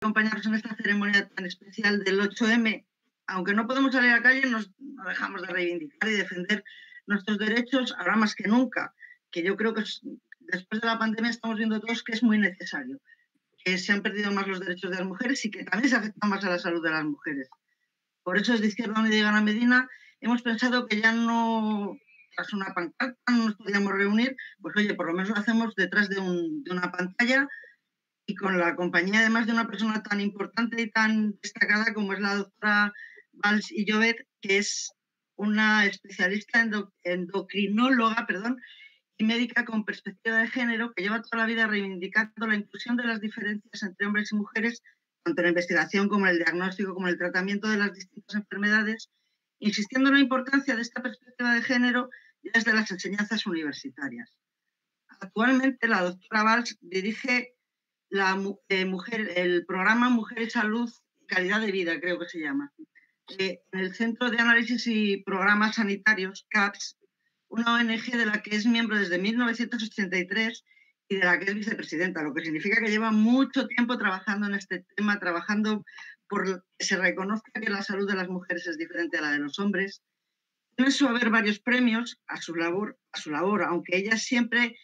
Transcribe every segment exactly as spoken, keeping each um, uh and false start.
acompañarnos en esta ceremonia tan especial del ocho eme. Aunque no podemos salir a la calle, nos, no dejamos de reivindicar y defender nuestros derechos ahora más que nunca, que yo creo que es, después de la pandemia estamos viendo todos que es muy necesario, que se han perdido más los derechos de las mujeres y que también se afecta más a la salud de las mujeres. Por eso, desde Izquierda Unida y Gana Medina, hemos pensado que ya no, tras una pancarta, no nos podíamos reunir, pues oye, por lo menos lo hacemos detrás de, un, de una pantalla y con la compañía además de una persona tan importante y tan destacada como es la doctora Valls y Llobet, que es una especialista endo, endocrinóloga perdón, y médica con perspectiva de género, que lleva toda la vida reivindicando la inclusión de las diferencias entre hombres y mujeres, tanto en la investigación como en el diagnóstico, como en el tratamiento de las distintas enfermedades, insistiendo en la importancia de esta perspectiva de género desde las enseñanzas universitarias. Actualmente la doctora Valls dirige la eh, mujer, el programa Mujeres, Salud y Calidad de Vida, creo que se llama, eh, en el Centro de Análisis y Programas Sanitarios, CAPS, una O N G de la que es miembro desde mil novecientos ochenta y tres y de la que es vicepresidenta, lo que significa que lleva mucho tiempo trabajando en este tema, trabajando por que se reconozca que la salud de las mujeres es diferente a la de los hombres. Tiene su haber varios premios a su labor, a su labor, aunque ella siempre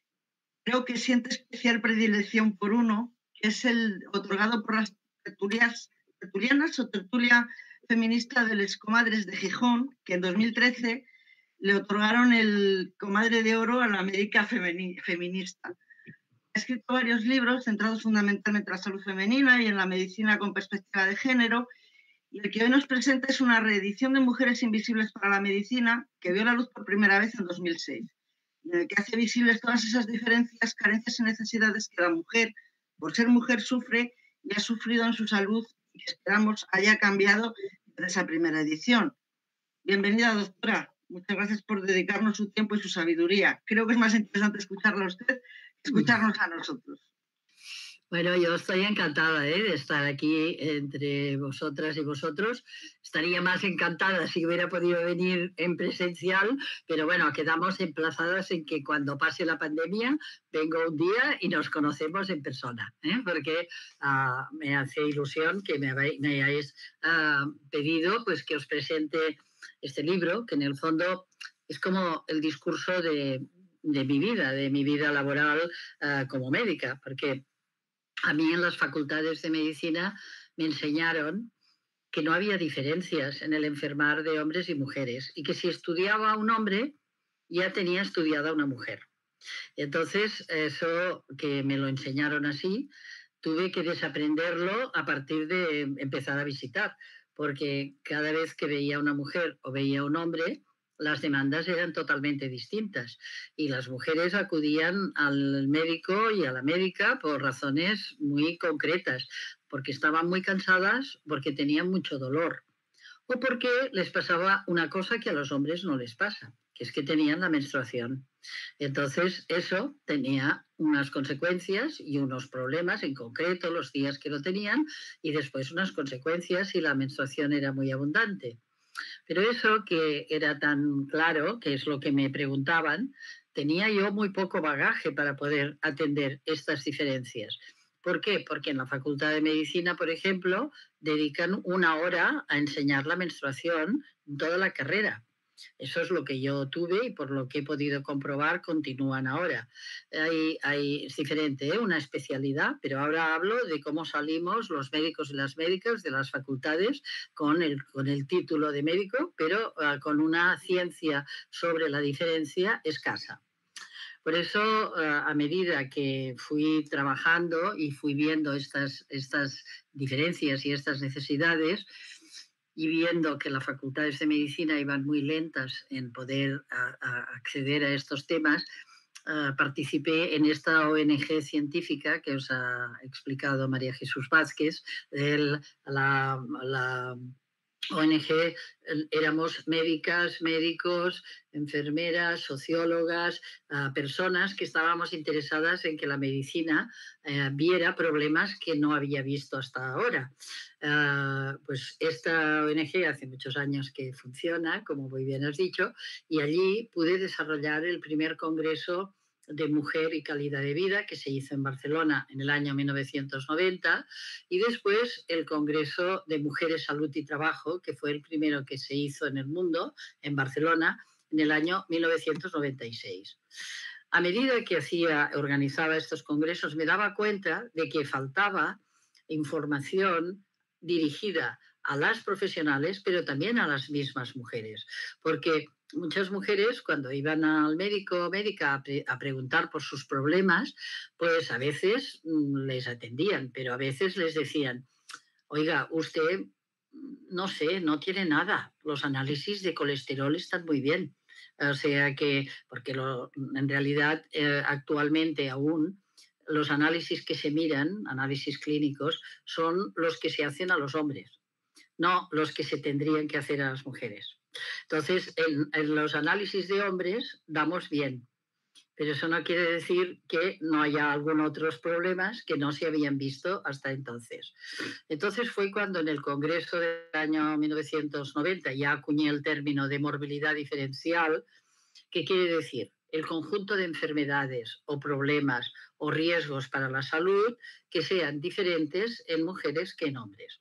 creo que siente especial predilección por uno, que es el otorgado por las tertulias, tertulianas o tertulia feminista de las comadres de Gijón, que en dos mil trece le otorgaron el Comadre de Oro a la América feminista. Ha escrito varios libros centrados fundamentalmente en la salud femenina y en la medicina con perspectiva de género, y el que hoy nos presenta es una reedición de Mujeres Invisibles para la Medicina, que vio la luz por primera vez en dos mil seis. En el que hace visibles todas esas diferencias, carencias y necesidades que la mujer, por ser mujer, sufre y ha sufrido en su salud y que esperamos haya cambiado desde esa primera edición. Bienvenida, doctora. Muchas gracias por dedicarnos su tiempo y su sabiduría. Creo que es más interesante escucharla a usted que escucharnos a nosotros. Bueno, yo estoy encantada ¿eh? de estar aquí entre vosotras y vosotros. Estaría más encantada si hubiera podido venir en presencial, pero bueno, quedamos emplazadas en que cuando pase la pandemia vengo un día y nos conocemos en persona, ¿eh? porque uh, me hace ilusión que me, habéis, me hayáis uh, pedido pues, que os presente este libro, que en el fondo es como el discurso de, de mi vida, de mi vida laboral uh, como médica, porque a mí en las facultades de medicina me enseñaron que no había diferencias en el enfermar de hombres y mujeres y que si estudiaba un hombre ya tenía estudiada una mujer. Entonces, eso que me lo enseñaron así, tuve que desaprenderlo a partir de empezar a visitar, porque cada vez que veía una mujer o veía un hombre, las demandas eran totalmente distintas y las mujeres acudían al médico y a la médica por razones muy concretas, porque estaban muy cansadas, porque tenían mucho dolor o porque les pasaba una cosa que a los hombres no les pasa, que es que tenían la menstruación. Entonces eso tenía unas consecuencias y unos problemas, en concreto los días que lo tenían, y después unas consecuencias si la menstruación era muy abundante. Pero eso que era tan claro, que es lo que me preguntaban, tenía yo muy poco bagaje para poder atender estas diferencias. ¿Por qué? Porque en la Facultad de Medicina, por ejemplo, dedican una hora a enseñar la menstruación en toda la carrera. Eso es lo que yo tuve y por lo que he podido comprobar continúan ahora. Hay, hay, es diferente, ¿eh? Una especialidad, pero ahora hablo de cómo salimos los médicos y las médicas de las facultades con el, con el título de médico, pero uh, con una ciencia sobre la diferencia escasa. Por eso, uh, a medida que fui trabajando y fui viendo estas, estas diferencias y estas necesidades, y viendo que las facultades de medicina iban muy lentas en poder a, a acceder a estos temas, uh, participé en esta O N G científica que os ha explicado María Jesús Vázquez, el, la, la O N G, éramos médicas, médicos, enfermeras, sociólogas, uh, personas que estábamos interesadas en que la medicina uh, viera problemas que no había visto hasta ahora. Uh, pues esta O N G hace muchos años que funciona, como muy bien has dicho, y allí pude desarrollar el primer congreso de Mujer y Calidad de Vida, que se hizo en Barcelona en el año mil novecientos noventa, y después el Congreso de Mujeres, Salud y Trabajo, que fue el primero que se hizo en el mundo, en Barcelona, en el año mil novecientos noventa y seis. A medida que hacía, organizaba estos congresos, me daba cuenta de que faltaba información dirigida a las profesionales, pero también a las mismas mujeres, porque muchas mujeres cuando iban al médico o médica a, pre a preguntar por sus problemas, pues a veces mmm, les atendían, pero a veces les decían, oiga, usted, no sé, no tiene nada, los análisis de colesterol están muy bien. O sea que, porque lo, en realidad eh, actualmente aún los análisis que se miran, análisis clínicos, son los que se hacen a los hombres, no los que se tendrían que hacer a las mujeres. Entonces, en, en los análisis de hombres damos bien, pero eso no quiere decir que no haya algunos otros problemas que no se habían visto hasta entonces. Entonces fue cuando en el Congreso del año mil novecientos noventa ya acuñé el término de morbilidad diferencial, que quiere decir el conjunto de enfermedades o problemas o riesgos para la salud que sean diferentes en mujeres que en hombres.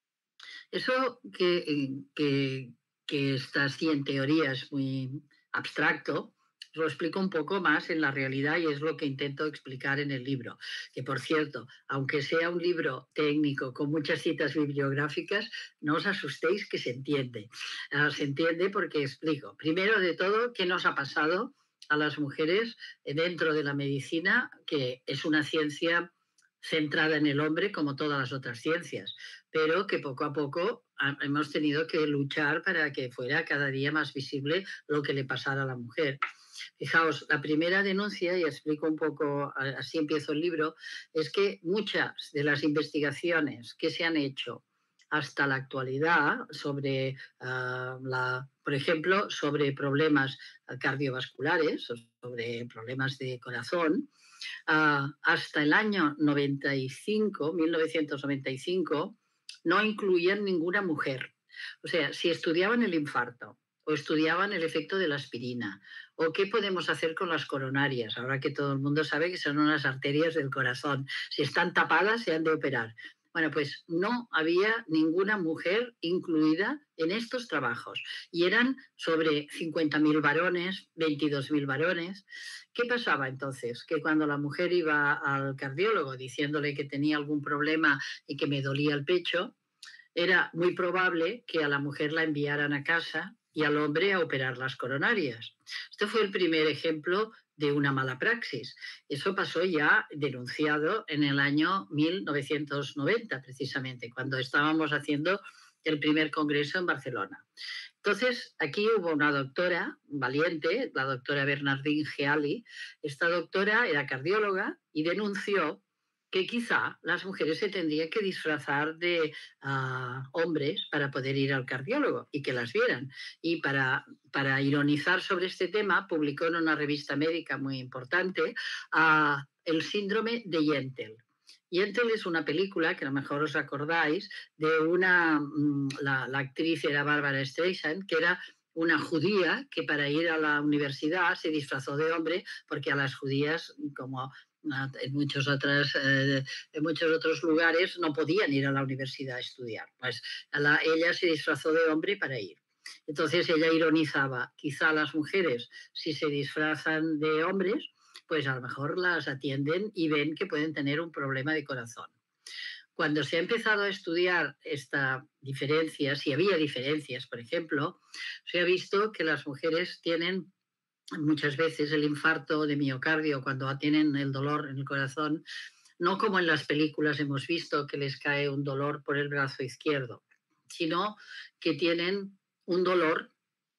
Eso que, que, que está así en teoría es muy abstracto, lo explico un poco más en la realidad y es lo que intento explicar en el libro. Que, por cierto, aunque sea un libro técnico con muchas citas bibliográficas, no os asustéis que se entiende. Uh, se entiende porque explico, primero de todo, qué nos ha pasado a las mujeres dentro de la medicina, que es una ciencia centrada en el hombre como todas las otras ciencias, pero que poco a poco hemos tenido que luchar para que fuera cada día más visible lo que le pasara a la mujer. Fijaos, la primera denuncia, y explico un poco, así empiezo el libro, es que muchas de las investigaciones que se han hecho hasta la actualidad sobre, uh, la, por ejemplo, sobre problemas cardiovasculares, o sobre problemas de corazón, uh, hasta el año noventa y cinco, mil novecientos noventa y cinco, no incluían ninguna mujer. O sea, si estudiaban el infarto, o estudiaban el efecto de la aspirina, o qué podemos hacer con las coronarias, ahora que todo el mundo sabe que son unas arterias del corazón. Si están tapadas, se han de operar. Bueno, pues no había ninguna mujer incluida en estos trabajos. Y eran sobre cincuenta mil varones, veintidós mil varones. ¿Qué pasaba entonces? Que cuando la mujer iba al cardiólogo diciéndole que tenía algún problema y que me dolía el pecho, era muy probable que a la mujer la enviaran a casa y al hombre a operar las coronarias. Este fue el primer ejemplo de una mala praxis. Eso pasó ya denunciado en el año mil novecientos noventa, precisamente, cuando estábamos haciendo el primer congreso en Barcelona. Entonces, aquí hubo una doctora valiente, la doctora Bernardine Geali. Esta doctora era cardióloga y denunció que quizá las mujeres se tendrían que disfrazar de uh, hombres para poder ir al cardiólogo y que las vieran. Y para, para ironizar sobre este tema, publicó en una revista médica muy importante uh, el síndrome de Yentl. Yentl es una película que a lo mejor os acordáis de una, la, la actriz era Barbara Streisand, que era una judía que para ir a la universidad se disfrazó de hombre porque a las judías, como en muchos, otras, eh, en muchos otros lugares, no podían ir a la universidad a estudiar. Pues a la, ella se disfrazó de hombre para ir. Entonces ella ironizaba, quizá las mujeres, si se disfrazan de hombres, pues a lo mejor las atienden y ven que pueden tener un problema de corazón. Cuando se ha empezado a estudiar esta diferencia, si había diferencias, por ejemplo, se ha visto que las mujeres tienen muchas veces el infarto de miocardio cuando tienen el dolor en el corazón, no como en las películas hemos visto que les cae un dolor por el brazo izquierdo, sino que tienen un dolor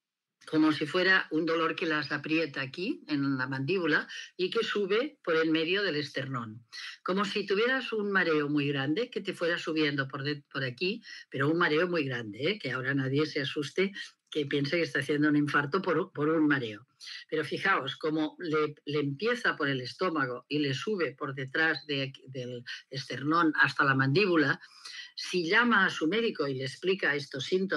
como si fuera un dolor que las aprieta aquí, en la mandíbula, y que sube por el medio del esternón. Como si tuvieras un mareo muy grande que te fuera subiendo por, de, por aquí, pero un mareo muy grande, ¿eh? Que ahora nadie se asuste que piense que está haciendo un infarto por, por un mareo. Pero fijaos, como le, le empieza por el estómago y le sube por detrás de, del esternón hasta la mandíbula, si llama a su médico y le explica estos síntomas,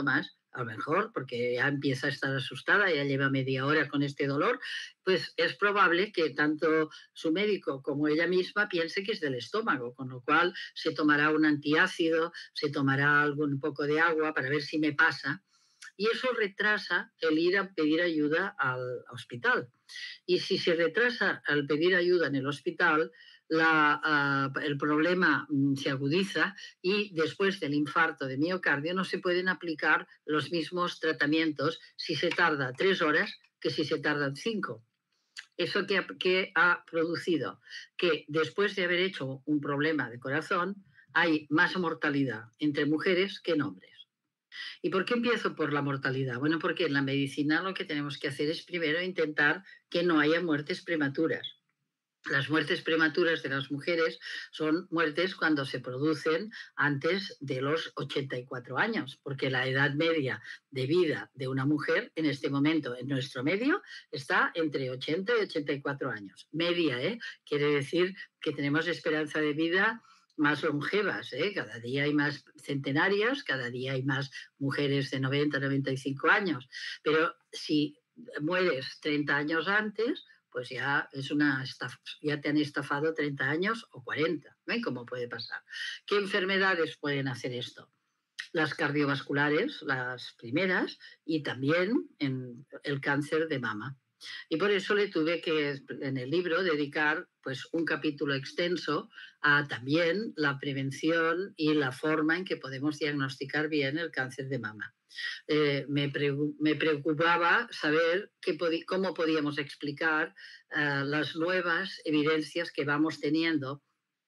a lo mejor porque ya empieza a estar asustada, ya lleva media hora con este dolor, pues es probable que tanto su médico como ella misma piense que es del estómago, con lo cual se tomará un antiácido, se tomará algún poco de agua para ver si me pasa. Y eso retrasa el ir a pedir ayuda al hospital. Y si se retrasa al pedir ayuda en el hospital, la, uh, el problema um, se agudiza y después del infarto de miocardio no se pueden aplicar los mismos tratamientos si se tarda tres horas que si se tardan cinco. ¿Eso que ha, que ha producido? Que después de haber hecho un problema de corazón hay más mortalidad entre mujeres que en hombres. ¿Y por qué empiezo por la mortalidad? Bueno, porque en la medicina lo que tenemos que hacer es primero intentar que no haya muertes prematuras. Las muertes prematuras de las mujeres son muertes cuando se producen antes de los ochenta y cuatro años, porque la edad media de vida de una mujer en este momento en nuestro medio está entre ochenta y ochenta y cuatro años. Media, ¿eh? Quiere decir que tenemos esperanza de vida más longevas, ¿eh? Cada día hay más centenarias, cada día hay más mujeres de noventa, noventa y cinco años, pero si mueres treinta años antes, pues ya, es una estafa, ya te han estafado treinta años o cuarenta, ¿ven cómo puede pasar? ¿Qué enfermedades pueden hacer esto? Las cardiovasculares, las primeras, y también en el cáncer de mama. Y por eso le tuve que, en el libro, dedicar pues, un capítulo extenso a también la prevención y la forma en que podemos diagnosticar bien el cáncer de mama. Eh, me, pre me preocupaba saber que podi cómo podíamos explicar uh, las nuevas evidencias que vamos teniendo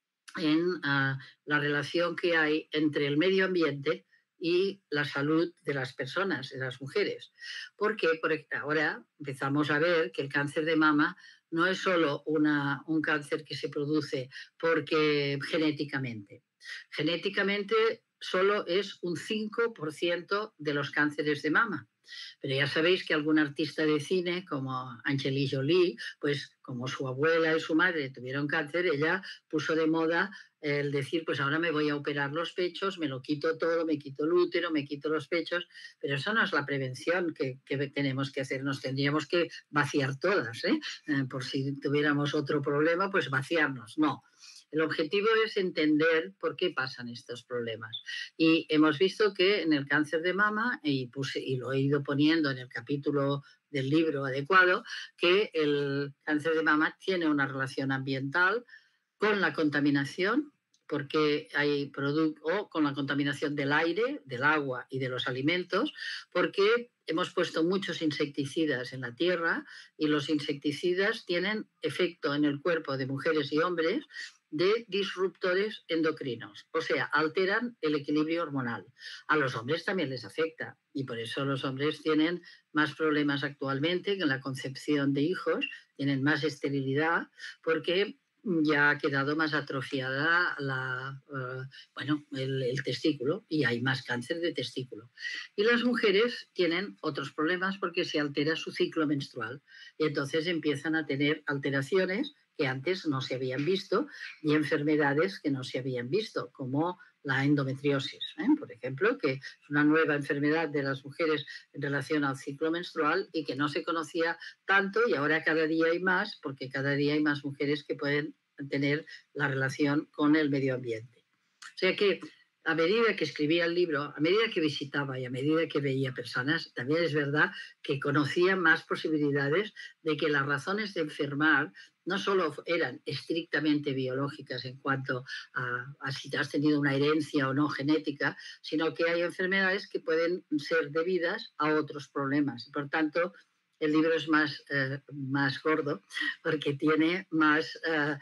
en uh, la relación que hay entre el medio ambiente y la salud de las personas, de las mujeres. Porque por, ahora empezamos a ver que el cáncer de mama no es solo una, un cáncer que se produce porque genéticamente. Genéticamente solo es un cinco por ciento de los cánceres de mama. Pero ya sabéis que algún artista de cine, como Angelina Jolie, pues como su abuela y su madre tuvieron cáncer, ella puso de moda el decir, pues ahora me voy a operar los pechos, me lo quito todo, me quito el útero, me quito los pechos, pero eso no es la prevención que, que tenemos que hacer, nos tendríamos que vaciar todas, ¿eh? Eh, por si tuviéramos otro problema, pues vaciarnos, no. El objetivo es entender por qué pasan estos problemas. Y hemos visto que en el cáncer de mama, y, puse, y lo he ido poniendo en el capítulo del libro adecuado, que el cáncer de mama tiene una relación ambiental con la contaminación, porque hay producto, o con la contaminación del aire, del agua y de los alimentos, porque hemos puesto muchos insecticidas en la tierra y los insecticidas tienen efecto en el cuerpo de mujeres y hombres de disruptores endocrinos, o sea, alteran el equilibrio hormonal. A los hombres también les afecta y por eso los hombres tienen más problemas actualmente en la concepción de hijos, tienen más esterilidad, porque ya ha quedado más atrofiada la, uh, bueno, el, el testículo y hay más cáncer de testículo. Y las mujeres tienen otros problemas porque se altera su ciclo menstrual y entonces empiezan a tener alteraciones que antes no se habían visto y enfermedades que no se habían visto, como la endometriosis, ¿eh? Por ejemplo, que es una nueva enfermedad de las mujeres en relación al ciclo menstrual y que no se conocía tanto y ahora cada día hay más, porque cada día hay más mujeres que pueden tener la relación con el medio ambiente. O sea que a medida que escribía el libro, a medida que visitaba y a medida que veía personas, también es verdad que conocía más posibilidades de que las razones de enfermar no solo eran estrictamente biológicas en cuanto a, a si has tenido una herencia o no genética, sino que hay enfermedades que pueden ser debidas a otros problemas. Y por tanto, el libro es más, eh, más gordo porque tiene más, eh,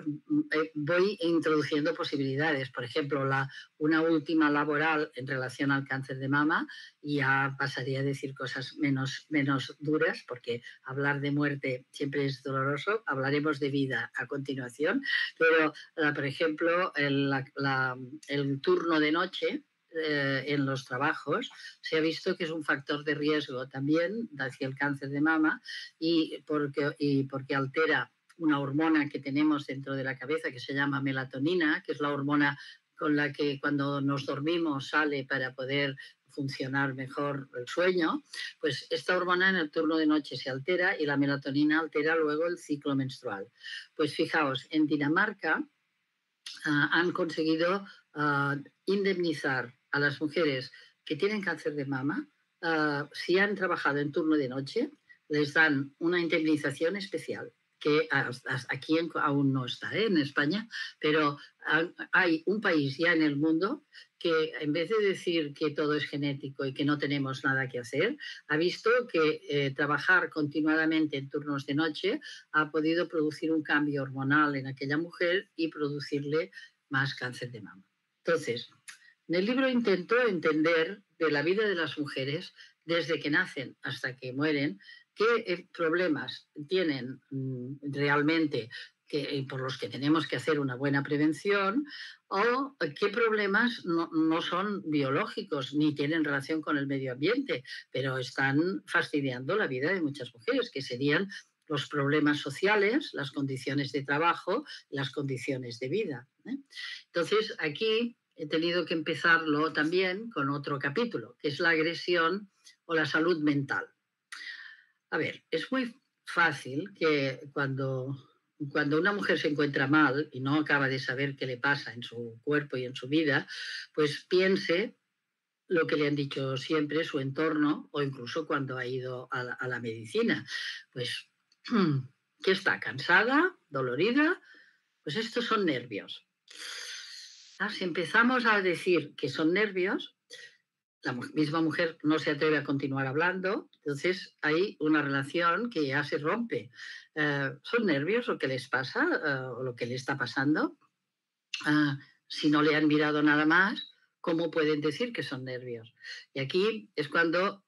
eh, voy introduciendo posibilidades. Por ejemplo, la, una última laboral en relación al cáncer de mama, y ya pasaría a decir cosas menos, menos duras, porque hablar de muerte siempre es doloroso. Hablaremos de vida a continuación, pero, eh, por ejemplo, el, la, la, el turno de noche, Eh, en los trabajos, se ha visto que es un factor de riesgo también hacia el cáncer de mama y porque, y porque altera una hormona que tenemos dentro de la cabeza que se llama melatonina, que es la hormona con la que cuando nos dormimos sale para poder funcionar mejor el sueño, pues esta hormona en el turno de noche se altera y la melatonina altera luego el ciclo menstrual. Pues fijaos, en Dinamarca uh, han conseguido uh, indemnizar a las mujeres que tienen cáncer de mama. Uh, si han trabajado en turno de noche, les dan una indemnización especial, que aquí aún no está, ¿eh? En España, pero hay un país ya en el mundo que en vez de decir que todo es genético y que no tenemos nada que hacer, ha visto que eh, trabajar continuadamente en turnos de noche ha podido producir un cambio hormonal en aquella mujer y producirle más cáncer de mama. Entonces, en el libro intento entender de la vida de las mujeres desde que nacen hasta que mueren, qué problemas tienen realmente que, por los que tenemos que hacer una buena prevención, o qué problemas no, no son biológicos ni tienen relación con el medio ambiente, pero están fastidiando la vida de muchas mujeres, que serían los problemas sociales, las condiciones de trabajo, las condiciones de vida, ¿eh? Entonces, aquí he tenido que empezarlo también con otro capítulo, que es la agresión o la salud mental. A ver, es muy fácil que cuando, cuando una mujer se encuentra mal y no acaba de saber qué le pasa en su cuerpo y en su vida, pues piense lo que le han dicho siempre su entorno o incluso cuando ha ido a la, a la medicina. Pues que está cansada, dolorida, pues estos son nervios. Si empezamos a decir que son nervios, la misma mujer no se atreve a continuar hablando, entonces hay una relación que ya se rompe. Uh, ¿Son nervios lo que les pasa uh, o lo que le está pasando? Uh, si no le han mirado nada más, ¿cómo pueden decir que son nervios? Y aquí es cuando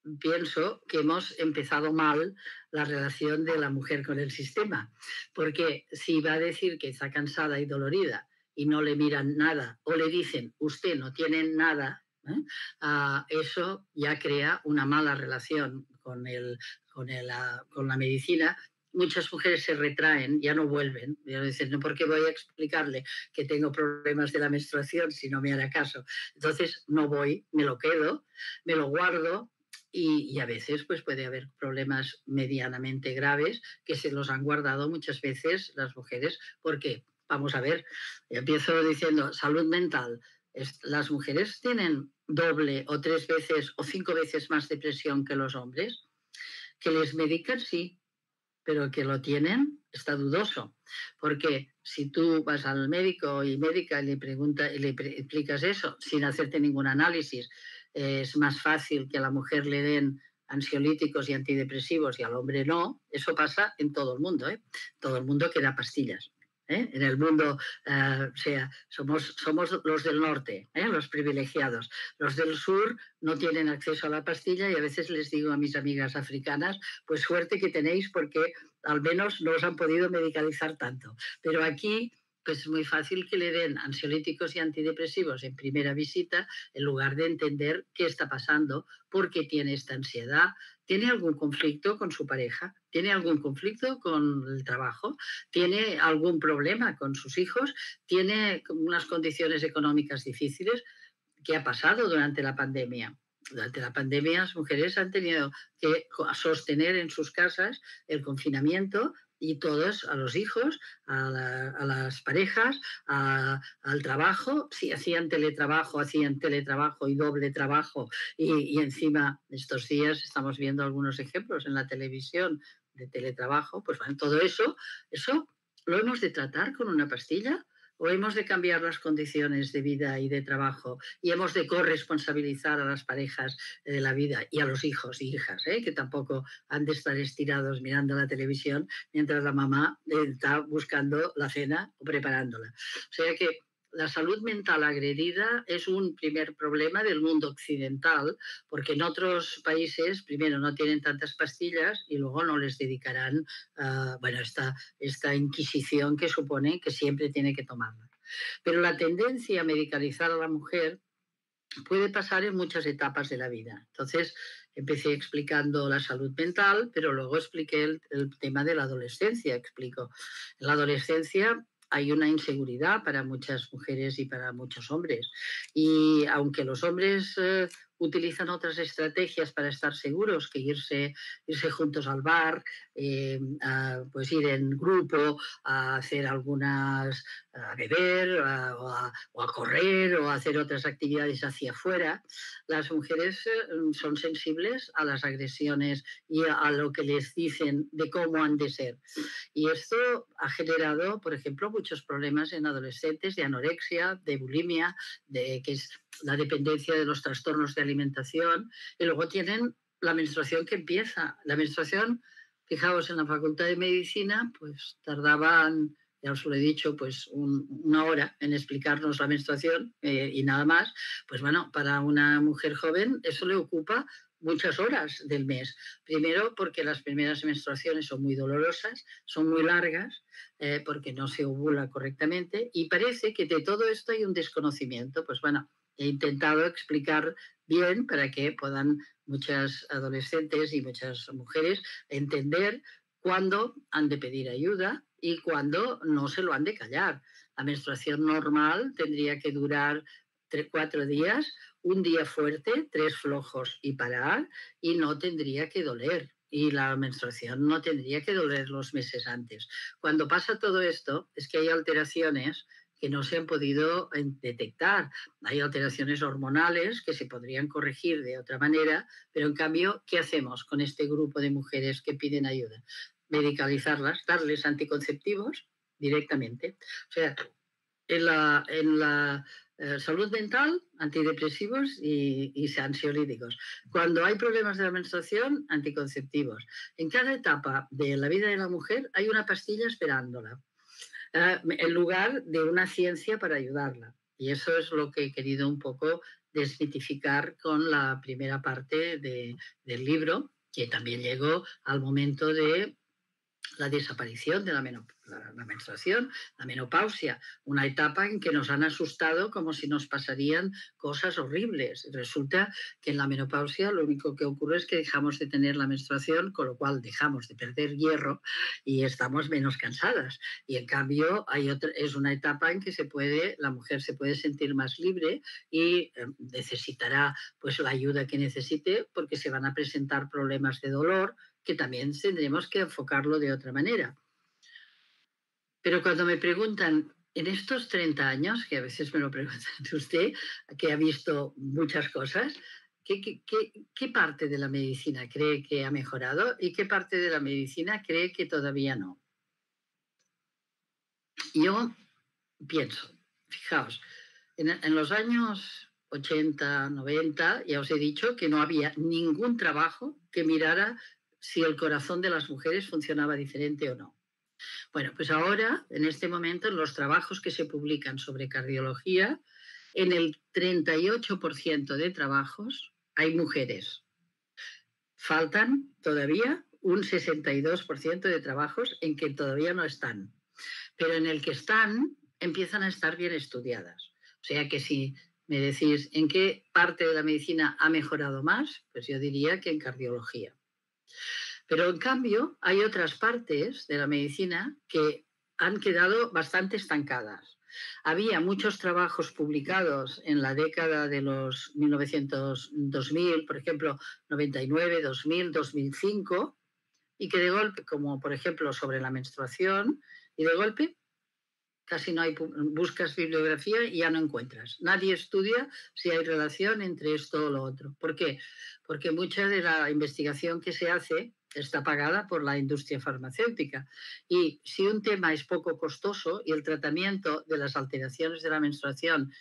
pienso que hemos empezado mal la relación de la mujer con el sistema, porque si va a decir que está cansada y dolorida y no le miran nada o le dicen, usted no tiene nada, ¿eh? Uh, eso ya crea una mala relación con, el, con, el, uh, con la medicina. Muchas mujeres se retraen, ya no vuelven. Ya dicen, no, ¿por qué voy a explicarle que tengo problemas de la menstruación si no me hará caso? Entonces no voy, me lo quedo, me lo guardo. Y, y a veces pues, puede haber problemas medianamente graves que se los han guardado muchas veces las mujeres. Porque, vamos a ver, empiezo diciendo salud mental. Las mujeres tienen doble o tres veces o cinco veces más depresión que los hombres. Que les medican, sí, pero que lo tienen está dudoso. Porque si tú vas al médico y médica y le, pregunta, y le explicas eso sin hacerte ningún análisis, eh, es más fácil que a la mujer le den ansiolíticos y antidepresivos y al hombre no. Eso pasa en todo el mundo, ¿eh? Todo el mundo que da pastillas. ¿Eh? En el mundo, uh, o sea, somos, somos los del norte, ¿eh? Los privilegiados. Los del sur no tienen acceso a la pastilla y a veces les digo a mis amigas africanas, pues suerte que tenéis porque al menos no os han podido medicalizar tanto. Pero aquí pues es muy fácil que le den ansiolíticos y antidepresivos en primera visita en lugar de entender qué está pasando, por qué tiene esta ansiedad, tiene algún conflicto con su pareja, tiene algún conflicto con el trabajo, tiene algún problema con sus hijos, tiene unas condiciones económicas difíciles. ¿Qué ha pasado durante la pandemia? Durante la pandemia las mujeres han tenido que sostener en sus casas el confinamiento y todos, a los hijos, a, la, a las parejas, a, al trabajo. Si hacían teletrabajo, hacían teletrabajo y doble trabajo. Y, y encima, estos días estamos viendo algunos ejemplos en la televisión de teletrabajo. Pues bueno, todo eso, eso lo hemos de tratar con una pastilla. ¿O hemos de cambiar las condiciones de vida y de trabajo y hemos de corresponsabilizar a las parejas de la vida y a los hijos y hijas, ¿eh? Que tampoco han de estar estirados mirando la televisión mientras la mamá está buscando la cena o preparándola? O sea que la salud mental agredida es un primer problema del mundo occidental, porque en otros países, primero, no tienen tantas pastillas y luego no les dedicarán, uh, bueno, esta, esta inquisición que supone que siempre tiene que tomarla. Pero la tendencia a medicalizar a la mujer puede pasar en muchas etapas de la vida. Entonces, empecé explicando la salud mental, pero luego expliqué el, el tema de la adolescencia, explico. En la adolescencia hay una inseguridad para muchas mujeres y para muchos hombres. Y aunque los hombres eh, utilizan otras estrategias para estar seguros que irse, irse juntos al bar, eh, a, pues ir en grupo a hacer algunas, a beber a, o, a, o a correr o a hacer otras actividades hacia afuera. Las mujeres eh, son sensibles a las agresiones y a, a lo que les dicen de cómo han de ser. Y esto ha generado, por ejemplo, muchos problemas en adolescentes de anorexia, de bulimia, de, que es la dependencia de los trastornos de alimentación. Y luego tienen la menstruación que empieza. La menstruación, fijaos, en la Facultad de Medicina, pues tardaban, ya os lo he dicho, pues un, una hora en explicarnos la menstruación eh, y nada más. Pues bueno, para una mujer joven eso le ocupa muchas horas del mes. Primero porque las primeras menstruaciones son muy dolorosas, son muy largas, eh, porque no se ovula correctamente y parece que de todo esto hay un desconocimiento. Pues bueno, he intentado explicar bien para que puedan muchas adolescentes y muchas mujeres entender cuándo han de pedir ayuda y cuándo no se lo han de callar. La menstruación normal tendría que durar tres, cuatro días, un día fuerte, tres flojos y parar, y no tendría que doler. Y la menstruación no tendría que doler los meses antes. Cuando pasa todo esto, es que hay alteraciones que no se han podido detectar. Hay alteraciones hormonales que se podrían corregir de otra manera, pero en cambio, ¿qué hacemos con este grupo de mujeres que piden ayuda? Medicalizarlas, darles anticonceptivos directamente. O sea, en la, en la eh, salud mental, antidepresivos y, y ansiolíticos. Cuando hay problemas de la menstruación, anticonceptivos. En cada etapa de la vida de la mujer hay una pastilla esperándola, eh, en lugar de una ciencia para ayudarla. Y eso es lo que he querido un poco desmitificar con la primera parte de, del libro, que también llegó al momento de la desaparición de la, la, la menstruación, la menopausia, una etapa en que nos han asustado como si nos pasarían cosas horribles. Resulta que en la menopausia lo único que ocurre es que dejamos de tener la menstruación, con lo cual dejamos de perder hierro y estamos menos cansadas. Y en cambio hay otra, es una etapa en que se puede, la mujer se puede sentir más libre y eh, necesitará pues, la ayuda que necesite porque se van a presentar problemas de dolor, que también tendremos que enfocarlo de otra manera. Pero cuando me preguntan, en estos treinta años, que a veces me lo preguntan usted, que ha visto muchas cosas, ¿qué, qué, qué, qué parte de la medicina cree que ha mejorado y qué parte de la medicina cree que todavía no? Yo pienso, fijaos, en, en los años ochenta, noventa, ya os he dicho que no había ningún trabajo que mirara si el corazón de las mujeres funcionaba diferente o no. Bueno, pues ahora, en este momento, en los trabajos que se publican sobre cardiología, en el treinta y ocho por ciento de trabajos hay mujeres. Faltan todavía un sesenta y dos por ciento de trabajos en que todavía no están. Pero en el que están, empiezan a estar bien estudiadas. O sea que si me decís en qué parte de la medicina ha mejorado más, pues yo diría que en cardiología. Pero en cambio hay otras partes de la medicina que han quedado bastante estancadas. Había muchos trabajos publicados en la década de los mil novecientos, dos mil, por ejemplo, noventa y nueve, dos mil, dos mil cinco, y que de golpe, como por ejemplo sobre la menstruación, y de golpe casi no hay, buscas bibliografía y ya no encuentras. Nadie estudia si hay relación entre esto o lo otro. ¿Por qué? Porque mucha de la investigación que se hace está pagada por la industria farmacéutica. Y si un tema es poco costoso y el tratamiento de las alteraciones de la menstruación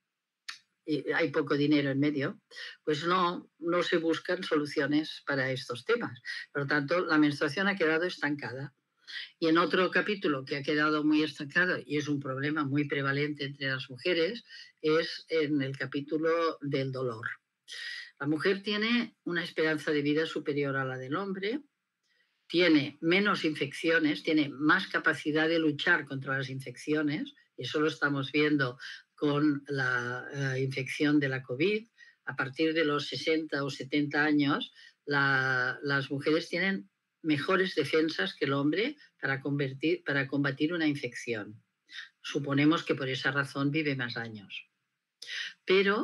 y hay poco dinero en medio, pues no, no se buscan soluciones para estos temas. Por lo tanto, la menstruación ha quedado estancada. Y en otro capítulo que ha quedado muy estancado y es un problema muy prevalente entre las mujeres es en el capítulo del dolor. La mujer tiene una esperanza de vida superior a la del hombre, tiene menos infecciones, tiene más capacidad de luchar contra las infecciones, y eso lo estamos viendo con la uh, infección de la COVID. A partir de los sesenta o setenta años, la, las mujeres tienen mejores defensas que el hombre para, convertir, para combatir una infección. Suponemos que por esa razón vive más años. Pero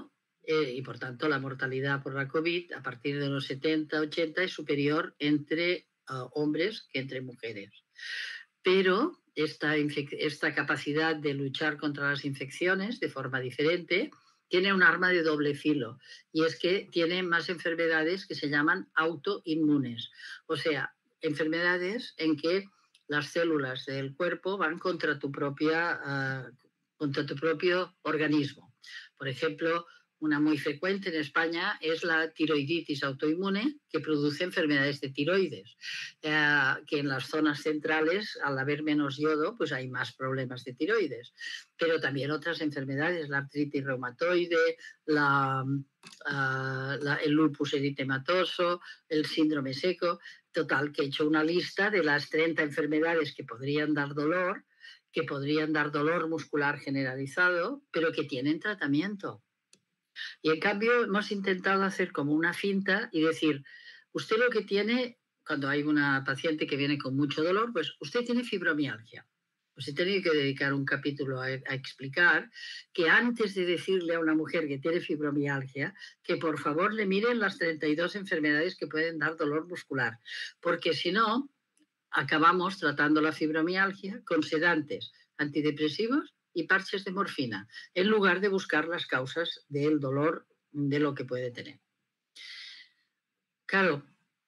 eh, y por tanto la mortalidad por la COVID a partir de los setenta, ochenta es superior entre uh, hombres que entre mujeres. Pero esta, esta capacidad de luchar contra las infecciones de forma diferente tiene un arma de doble filo, y es que tiene más enfermedades que se llaman autoinmunes, o sea, enfermedades en que las células del cuerpo van contra tu, propia, uh, contra tu propio organismo. Por ejemplo, una muy frecuente en España es la tiroiditis autoinmune, que produce enfermedades de tiroides, eh, que en las zonas centrales, al haber menos yodo, pues hay más problemas de tiroides. Pero también otras enfermedades, la artritis reumatoide, la, uh, la, el lupus eritematoso, el síndrome seco. Total, que he hecho una lista de las treinta enfermedades que podrían dar dolor, que podrían dar dolor muscular generalizado, pero que tienen tratamiento. Y en cambio hemos intentado hacer como una finta y decir, usted lo que tiene, cuando hay una paciente que viene con mucho dolor, pues usted tiene fibromialgia. Pues he tenido que dedicar un capítulo a, a explicar que antes de decirle a una mujer que tiene fibromialgia, que por favor le miren las treinta y dos enfermedades que pueden dar dolor muscular, porque si no, acabamos tratando la fibromialgia con sedantes, antidepresivos y parches de morfina, en lugar de buscar las causas del dolor de lo que puede tener. Claro,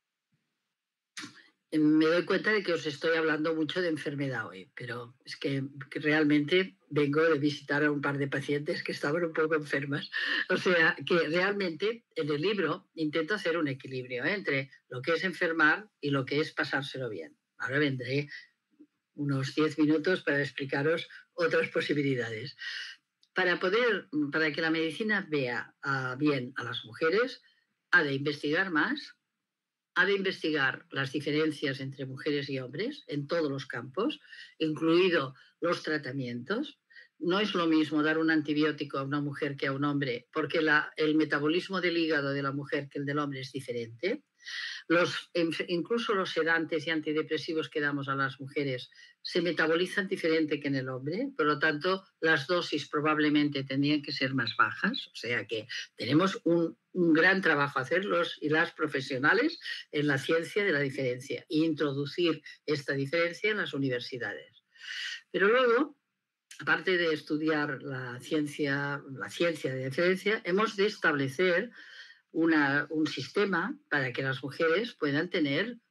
me doy cuenta de que os estoy hablando mucho de enfermedad hoy, pero es que, que realmente vengo de visitar a un par de pacientes que estaban un poco enfermas. O sea, que realmente en el libro intento hacer un equilibrio, ¿eh?, entre lo que es enfermar y lo que es pasárselo bien. Ahora vendré unos diez minutos para explicaros otras posibilidades. Para poder, para que la medicina vea uh, bien a las mujeres, ha de investigar más, ha de investigar las diferencias entre mujeres y hombres en todos los campos, incluido los tratamientos. No es lo mismo dar un antibiótico a una mujer que a un hombre, porque la, el metabolismo del hígado de la mujer que el del hombre es diferente. Los, incluso los sedantes y antidepresivos que damos a las mujeres se metabolizan diferente que en el hombre, por lo tanto las dosis probablemente tendrían que ser más bajas, o sea que tenemos un, un gran trabajo a hacer los y las profesionales en la ciencia de la diferencia e introducir esta diferencia en las universidades. Pero luego, aparte de estudiar la ciencia, la ciencia de diferencia, hemos de establecer Una, un sistema para que las mujeres puedan tener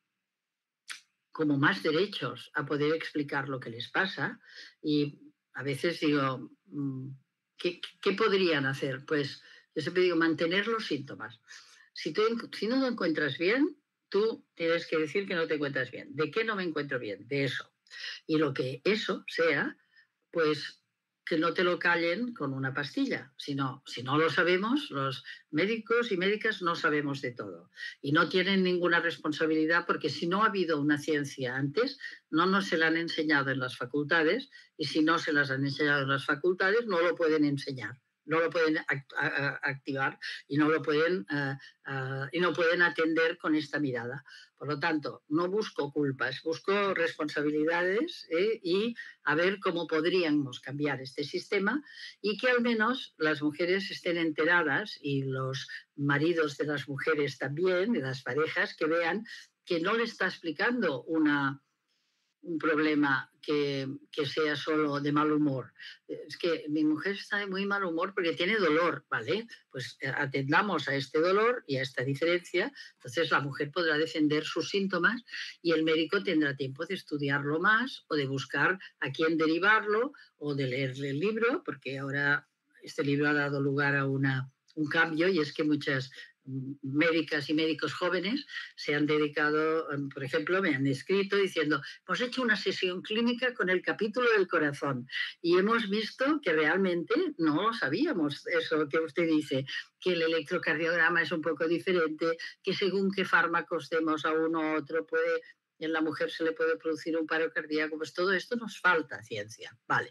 como más derechos a poder explicar lo que les pasa. Y a veces digo, ¿qué, qué podrían hacer? Pues yo siempre digo, mantener los síntomas. Si, tú, si no te encuentras bien, tú tienes que decir que no te encuentras bien. ¿De qué no me encuentro bien? De eso. Y lo que eso sea, pues que no te lo callen con una pastilla, sino, si no lo sabemos, los médicos y médicas no sabemos de todo y no tienen ninguna responsabilidad, porque si no ha habido una ciencia antes, no nos se la han enseñado en las facultades, y si no se las han enseñado en las facultades, no lo pueden enseñar, no lo pueden activar y no lo pueden, uh, uh, y no pueden atender con esta mirada. Por lo tanto, no busco culpas, busco responsabilidades, ¿eh? Y a ver cómo podríamos cambiar este sistema y que al menos las mujeres estén enteradas, y los maridos de las mujeres también, de las parejas, que vean que no le está explicando una... un problema que, que sea solo de mal humor. Es que mi mujer está de muy mal humor porque tiene dolor, ¿vale? Pues atendamos a este dolor y a esta diferencia. Entonces la mujer podrá defender sus síntomas y el médico tendrá tiempo de estudiarlo más, o de buscar a quién derivarlo, o de leerle el libro, porque ahora este libro ha dado lugar a una, un cambio, y es que muchas médicas y médicos jóvenes se han dedicado, por ejemplo, me han escrito diciendo, hemos hecho una sesión clínica con el capítulo del corazón y hemos visto que realmente no lo sabíamos, eso que usted dice, que el electrocardiograma es un poco diferente, que según qué fármacos demos a uno u otro, puede, en la mujer se le puede producir un paro cardíaco. Pues todo esto nos falta ciencia, vale.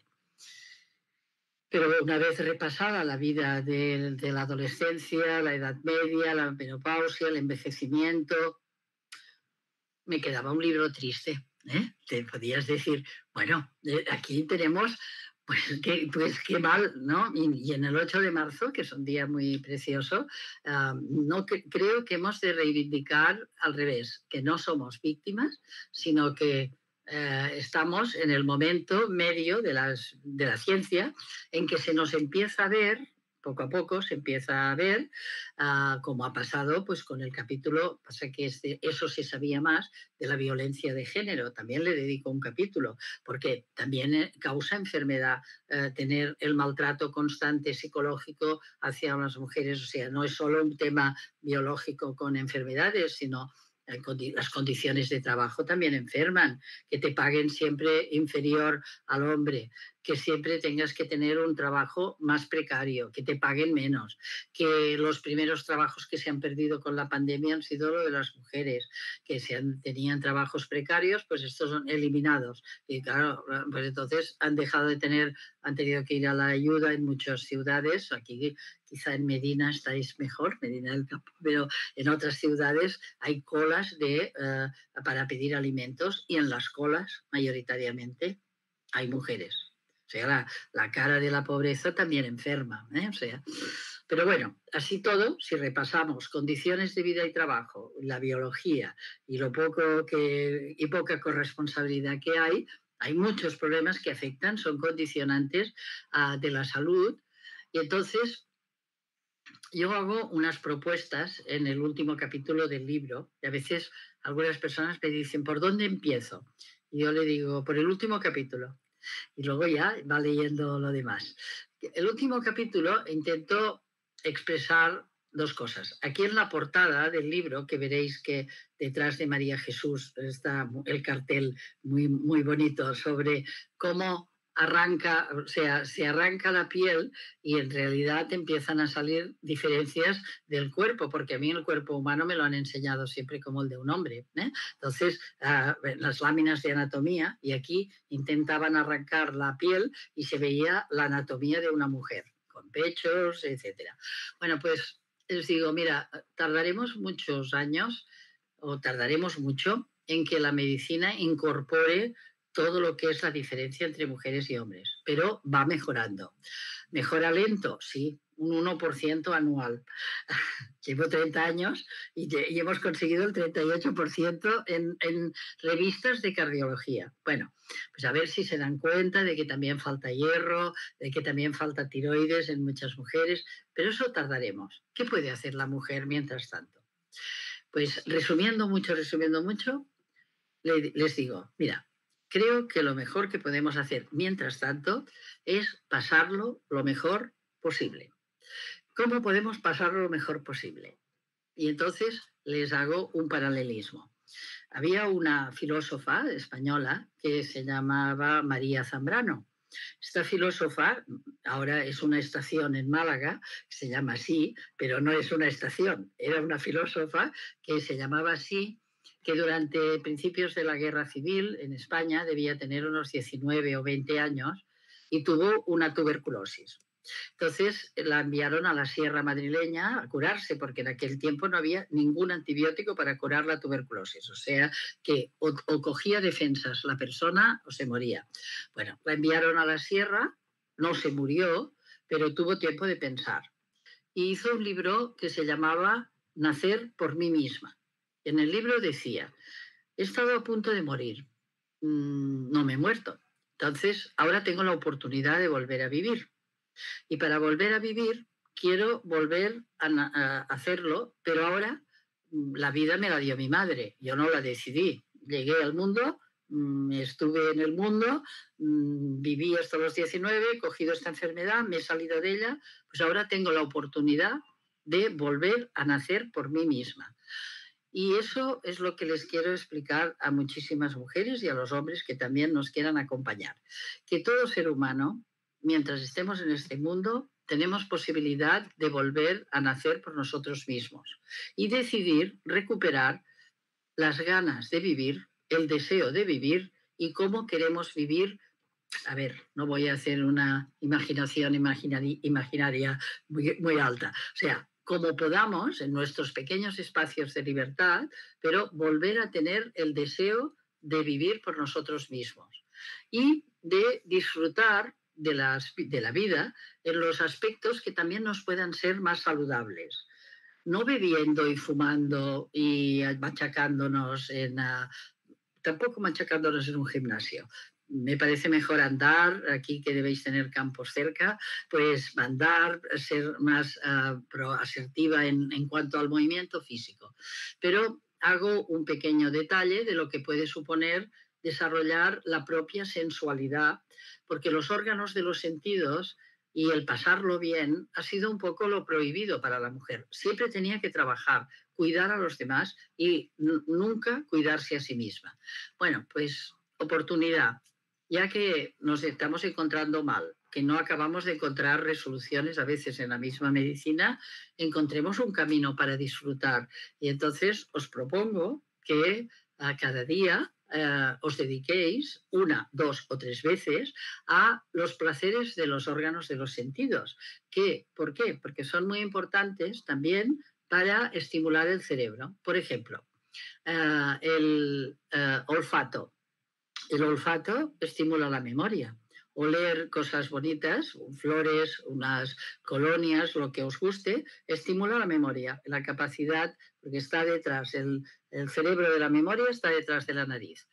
Pero una vez repasada la vida de, de la adolescencia, la edad media, la menopausia, el envejecimiento, me quedaba un libro triste, ¿eh? Te podías decir, bueno, aquí tenemos Pues qué, pues qué mal, ¿no? Y, y en el ocho de marzo, que es un día muy precioso, uh, no que, creo que hemos de reivindicar al revés, que no somos víctimas, sino que uh, estamos en el momento medio de, las, de la ciencia en que se nos empieza a ver, poco a poco se empieza a ver, uh, como ha pasado pues, con el capítulo, pasa que este, eso se sabía más, de la violencia de género. También le dedico un capítulo, porque también causa enfermedad eh, tener el maltrato constante psicológico hacia las mujeres. O sea, no es solo un tema biológico con enfermedades, sino las condiciones de trabajo también enferman, que te paguen siempre inferior al hombre, que siempre tengas que tener un trabajo más precario, que te paguen menos, que los primeros trabajos que se han perdido con la pandemia han sido lo de las mujeres, que se han, tenían trabajos precarios, pues estos son eliminados. Y claro, pues entonces han dejado de tener, han tenido que ir a la ayuda en muchas ciudades. Aquí quizá en Medina estáis mejor, Medina del Campo, pero en otras ciudades hay colas de, uh, para pedir alimentos y en las colas mayoritariamente hay mujeres. O sea, la, la cara de la pobreza también enferma, ¿eh? O sea, pero bueno, así todo, si repasamos condiciones de vida y trabajo, la biología y lo poco que y poca corresponsabilidad que hay, hay muchos problemas que afectan, son condicionantes uh, de la salud. Y entonces yo hago unas propuestas en el último capítulo del libro y a veces algunas personas me dicen, ¿por dónde empiezo? Y yo le digo, por el último capítulo. Y luego ya va leyendo lo demás. El último capítulo intento expresar dos cosas. Aquí en la portada del libro, que veréis que detrás de María Jesús está el cartel muy, muy bonito sobre cómo arranca, o sea, se arranca la piel y en realidad empiezan a salir diferencias del cuerpo, porque a mí el cuerpo humano me lo han enseñado siempre como el de un hombre, ¿eh? Entonces, uh, las láminas de anatomía, y aquí intentaban arrancar la piel y se veía la anatomía de una mujer, con pechos, etcétera. Bueno, pues les digo, mira, tardaremos muchos años, o tardaremos mucho, en que la medicina incorpore todo lo que es la diferencia entre mujeres y hombres, pero va mejorando. ¿Mejora lento? Sí, un uno por ciento anual. Llevo treinta años y, y hemos conseguido el treinta y ocho por ciento en, en revistas de cardiología. Bueno, pues a ver si se dan cuenta de que también falta hierro, de que también falta tiroides en muchas mujeres, pero eso tardaremos. ¿Qué puede hacer la mujer mientras tanto? Pues resumiendo mucho, resumiendo mucho, les digo, mira, creo que lo mejor que podemos hacer mientras tanto es pasarlo lo mejor posible. ¿Cómo podemos pasarlo lo mejor posible? Y entonces les hago un paralelismo. Había una filósofa española que se llamaba María Zambrano. Esta filósofa, ahora es una estación en Málaga, se llama así, pero no es una estación. Era una filósofa que se llamaba así, que durante principios de la Guerra Civil en España debía tener unos diecinueve o veinte años y tuvo una tuberculosis. Entonces la enviaron a la Sierra Madrileña a curarse, porque en aquel tiempo no había ningún antibiótico para curar la tuberculosis. O sea, que o, o cogía defensas la persona o se moría. Bueno, la enviaron a la Sierra, no se murió, pero tuvo tiempo de pensar. Y hizo un libro que se llamaba Nacer por mí misma. En el libro decía, he estado a punto de morir, mm, no me he muerto. Entonces, ahora tengo la oportunidad de volver a vivir. Y para volver a vivir, quiero volver a, a hacerlo, pero ahora la vida me la dio mi madre, yo no la decidí. Llegué al mundo, estuve en el mundo, viví hasta los diecinueve, he cogido esta enfermedad, me he salido de ella, pues ahora tengo la oportunidad de volver a nacer por mí misma. Y eso es lo que les quiero explicar a muchísimas mujeres y a los hombres que también nos quieran acompañar. Que todo ser humano, mientras estemos en este mundo, tenemos posibilidad de volver a nacer por nosotros mismos y decidir recuperar las ganas de vivir, el deseo de vivir y cómo queremos vivir. A ver, no voy a hacer una imaginación imaginari- imaginaria muy, muy alta. O sea, como podamos en nuestros pequeños espacios de libertad, pero volver a tener el deseo de vivir por nosotros mismos y de disfrutar de, las, de la vida en los aspectos que también nos puedan ser más saludables. No bebiendo y fumando y machacándonos en... Uh, tampoco machacándonos en un gimnasio. Me parece mejor andar, aquí que debéis tener campos cerca, pues andar, ser más uh, asertiva en, en cuanto al movimiento físico. Pero hago un pequeño detalle de lo que puede suponer desarrollar la propia sensualidad, porque los órganos de los sentidos y el pasarlo bien ha sido un poco lo prohibido para la mujer. Siempre tenía que trabajar, cuidar a los demás y nunca cuidarse a sí misma. Bueno, pues oportunidad. Ya que nos estamos encontrando mal, que no acabamos de encontrar resoluciones a veces en la misma medicina, encontremos un camino para disfrutar. Y entonces os propongo que a cada día eh, os dediquéis una, dos o tres veces a los placeres de los órganos de los sentidos. ¿Qué? ¿Por qué? Porque son muy importantes también para estimular el cerebro. Por ejemplo, eh, el eh, olfato. El olfato estimula la memoria. Oler cosas bonitas, flores, unas colonias, lo que os guste, estimula la memoria, la capacidad, porque está detrás, el, el cerebro de la memoria está detrás de la nariz.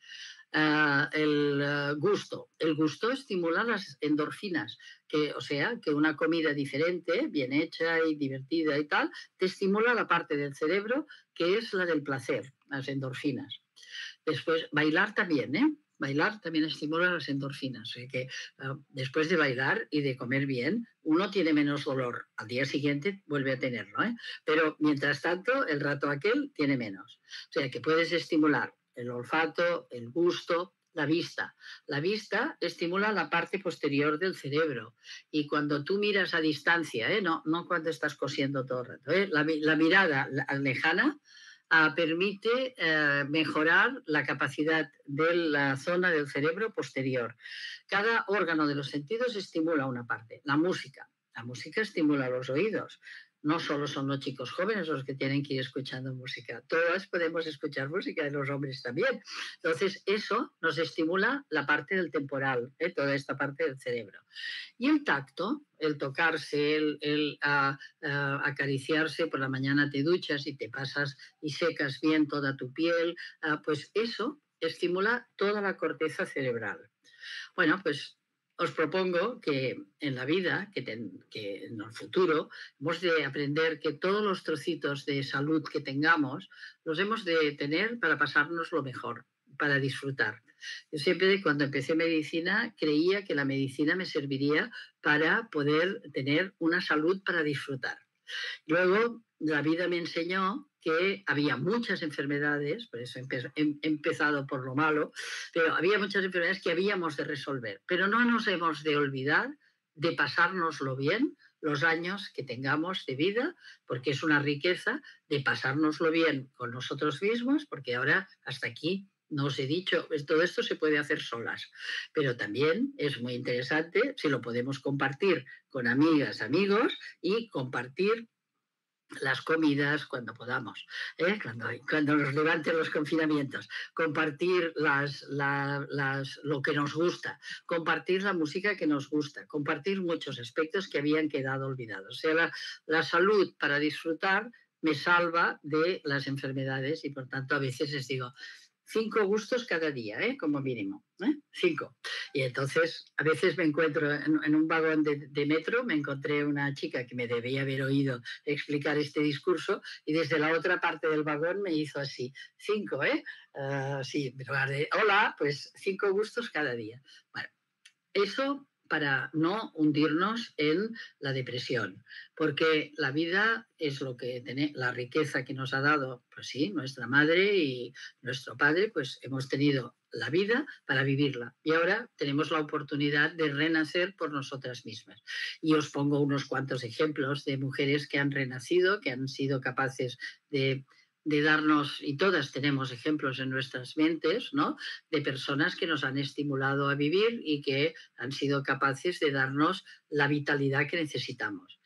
Uh, el uh, gusto. El gusto estimula las endorfinas, que, o sea, que una comida diferente, bien hecha y divertida y tal, te estimula la parte del cerebro que es la del placer, las endorfinas. Después, bailar también, ¿eh? Bailar también estimula las endorfinas. O sea que uh, después de bailar y de comer bien, uno tiene menos dolor. Al día siguiente vuelve a tenerlo, ¿eh? Pero mientras tanto, el rato aquel tiene menos. O sea que puedes estimular el olfato, el gusto, la vista. La vista estimula la parte posterior del cerebro. Y cuando tú miras a distancia, ¿eh? no, no cuando estás cosiendo todo el rato, ¿eh? la, la mirada lejana, Uh, permite uh, mejorar la capacidad de la zona del cerebro posterior. Cada órgano de los sentidos estimula una parte. La música. La música estimula los oídos. No solo son los chicos jóvenes los que tienen que ir escuchando música. Todas podemos escuchar música, y los hombres también. Entonces, eso nos estimula la parte del temporal, ¿eh? Toda esta parte del cerebro. Y el tacto, el tocarse, el, el uh, uh, acariciarse, por la mañana te duchas y te pasas y secas bien toda tu piel, uh, pues eso estimula toda la corteza cerebral. Bueno, pues os propongo que en la vida, que, ten, que en el futuro, hemos de aprender que todos los trocitos de salud que tengamos los hemos de tener para pasarnos lo mejor, para disfrutar. Yo siempre, cuando empecé medicina, creía que la medicina me serviría para poder tener una salud para disfrutar. Luego, la vida me enseñó que había muchas enfermedades, por eso he empezado por lo malo, pero había muchas enfermedades que habíamos de resolver. Pero no nos hemos de olvidar de pasárnoslo bien los años que tengamos de vida, porque es una riqueza de pasárnoslo bien con nosotros mismos, porque ahora hasta aquí no os he dicho, todo esto se puede hacer solas, pero también es muy interesante si lo podemos compartir con amigas, amigos y compartir las comidas cuando podamos, ¿eh? cuando, cuando nos levanten los confinamientos, compartir las, la, las, lo que nos gusta, compartir la música que nos gusta, compartir muchos aspectos que habían quedado olvidados. O sea, la, la salud para disfrutar me salva de las enfermedades y por tanto a veces les digo, cinco gustos cada día, ¿eh? Como mínimo, ¿eh? Cinco. Y entonces a veces me encuentro en, en un vagón de, de metro, me encontré una chica que me debía haber oído explicar este discurso y desde la otra parte del vagón me hizo así, cinco, ¿eh? Uh, sí, en lugar de, hola, pues cinco gustos cada día. Bueno, eso para no hundirnos en la depresión, porque la vida es lo que tiene, la riqueza que nos ha dado, pues sí, nuestra madre y nuestro padre, pues hemos tenido la vida para vivirla y ahora tenemos la oportunidad de renacer por nosotras mismas. Y os pongo unos cuantos ejemplos de mujeres que han renacido, que han sido capaces de de darnos, y todas tenemos ejemplos en nuestras mentes, ¿no? De personas que nos han estimulado a vivir y que han sido capaces de darnos la vitalidad que necesitamos.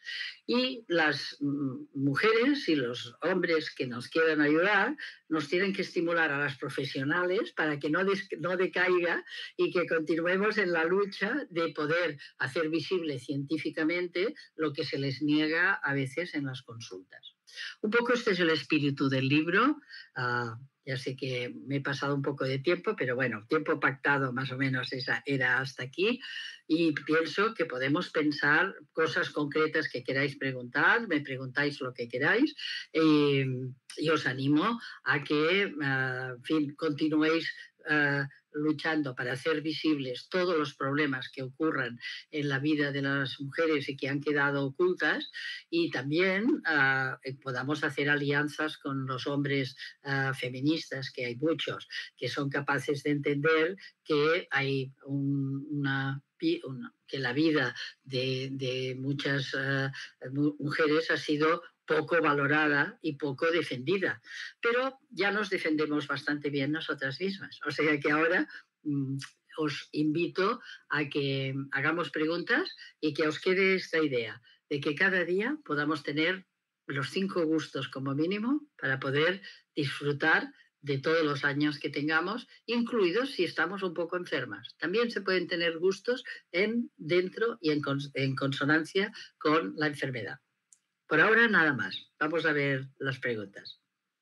Y las mujeres y los hombres que nos quieran ayudar nos tienen que estimular a las profesionales para que no, des, no decaiga y que continuemos en la lucha de poder hacer visible científicamente lo que se les niega a veces en las consultas. Un poco este es el espíritu del libro. Uh, ya sé que me he pasado un poco de tiempo, pero bueno, tiempo pactado más o menos esa era hasta aquí. Y pienso que podemos pensar cosas concretas que queráis preguntar, me preguntáis lo que queráis eh, y os animo a que, uh, en fin, continuéis uh, luchando para hacer visibles todos los problemas que ocurran en la vida de las mujeres y que han quedado ocultas, y también uh, podamos hacer alianzas con los hombres uh, feministas, que hay muchos, que son capaces de entender que hay un, una... Una, que la vida de, de muchas uh, mujeres ha sido poco valorada y poco defendida, pero ya nos defendemos bastante bien nosotras mismas. O sea que ahora mm, os invito a que hagamos preguntas y que os quede esta idea de que cada día podamos tener los cinco gustos como mínimo para poder disfrutar de todos los años que tengamos, incluidos si estamos un poco enfermas. También se pueden tener gustos en, dentro y en, cons en consonancia con la enfermedad. Por ahora nada más. Vamos a ver las preguntas.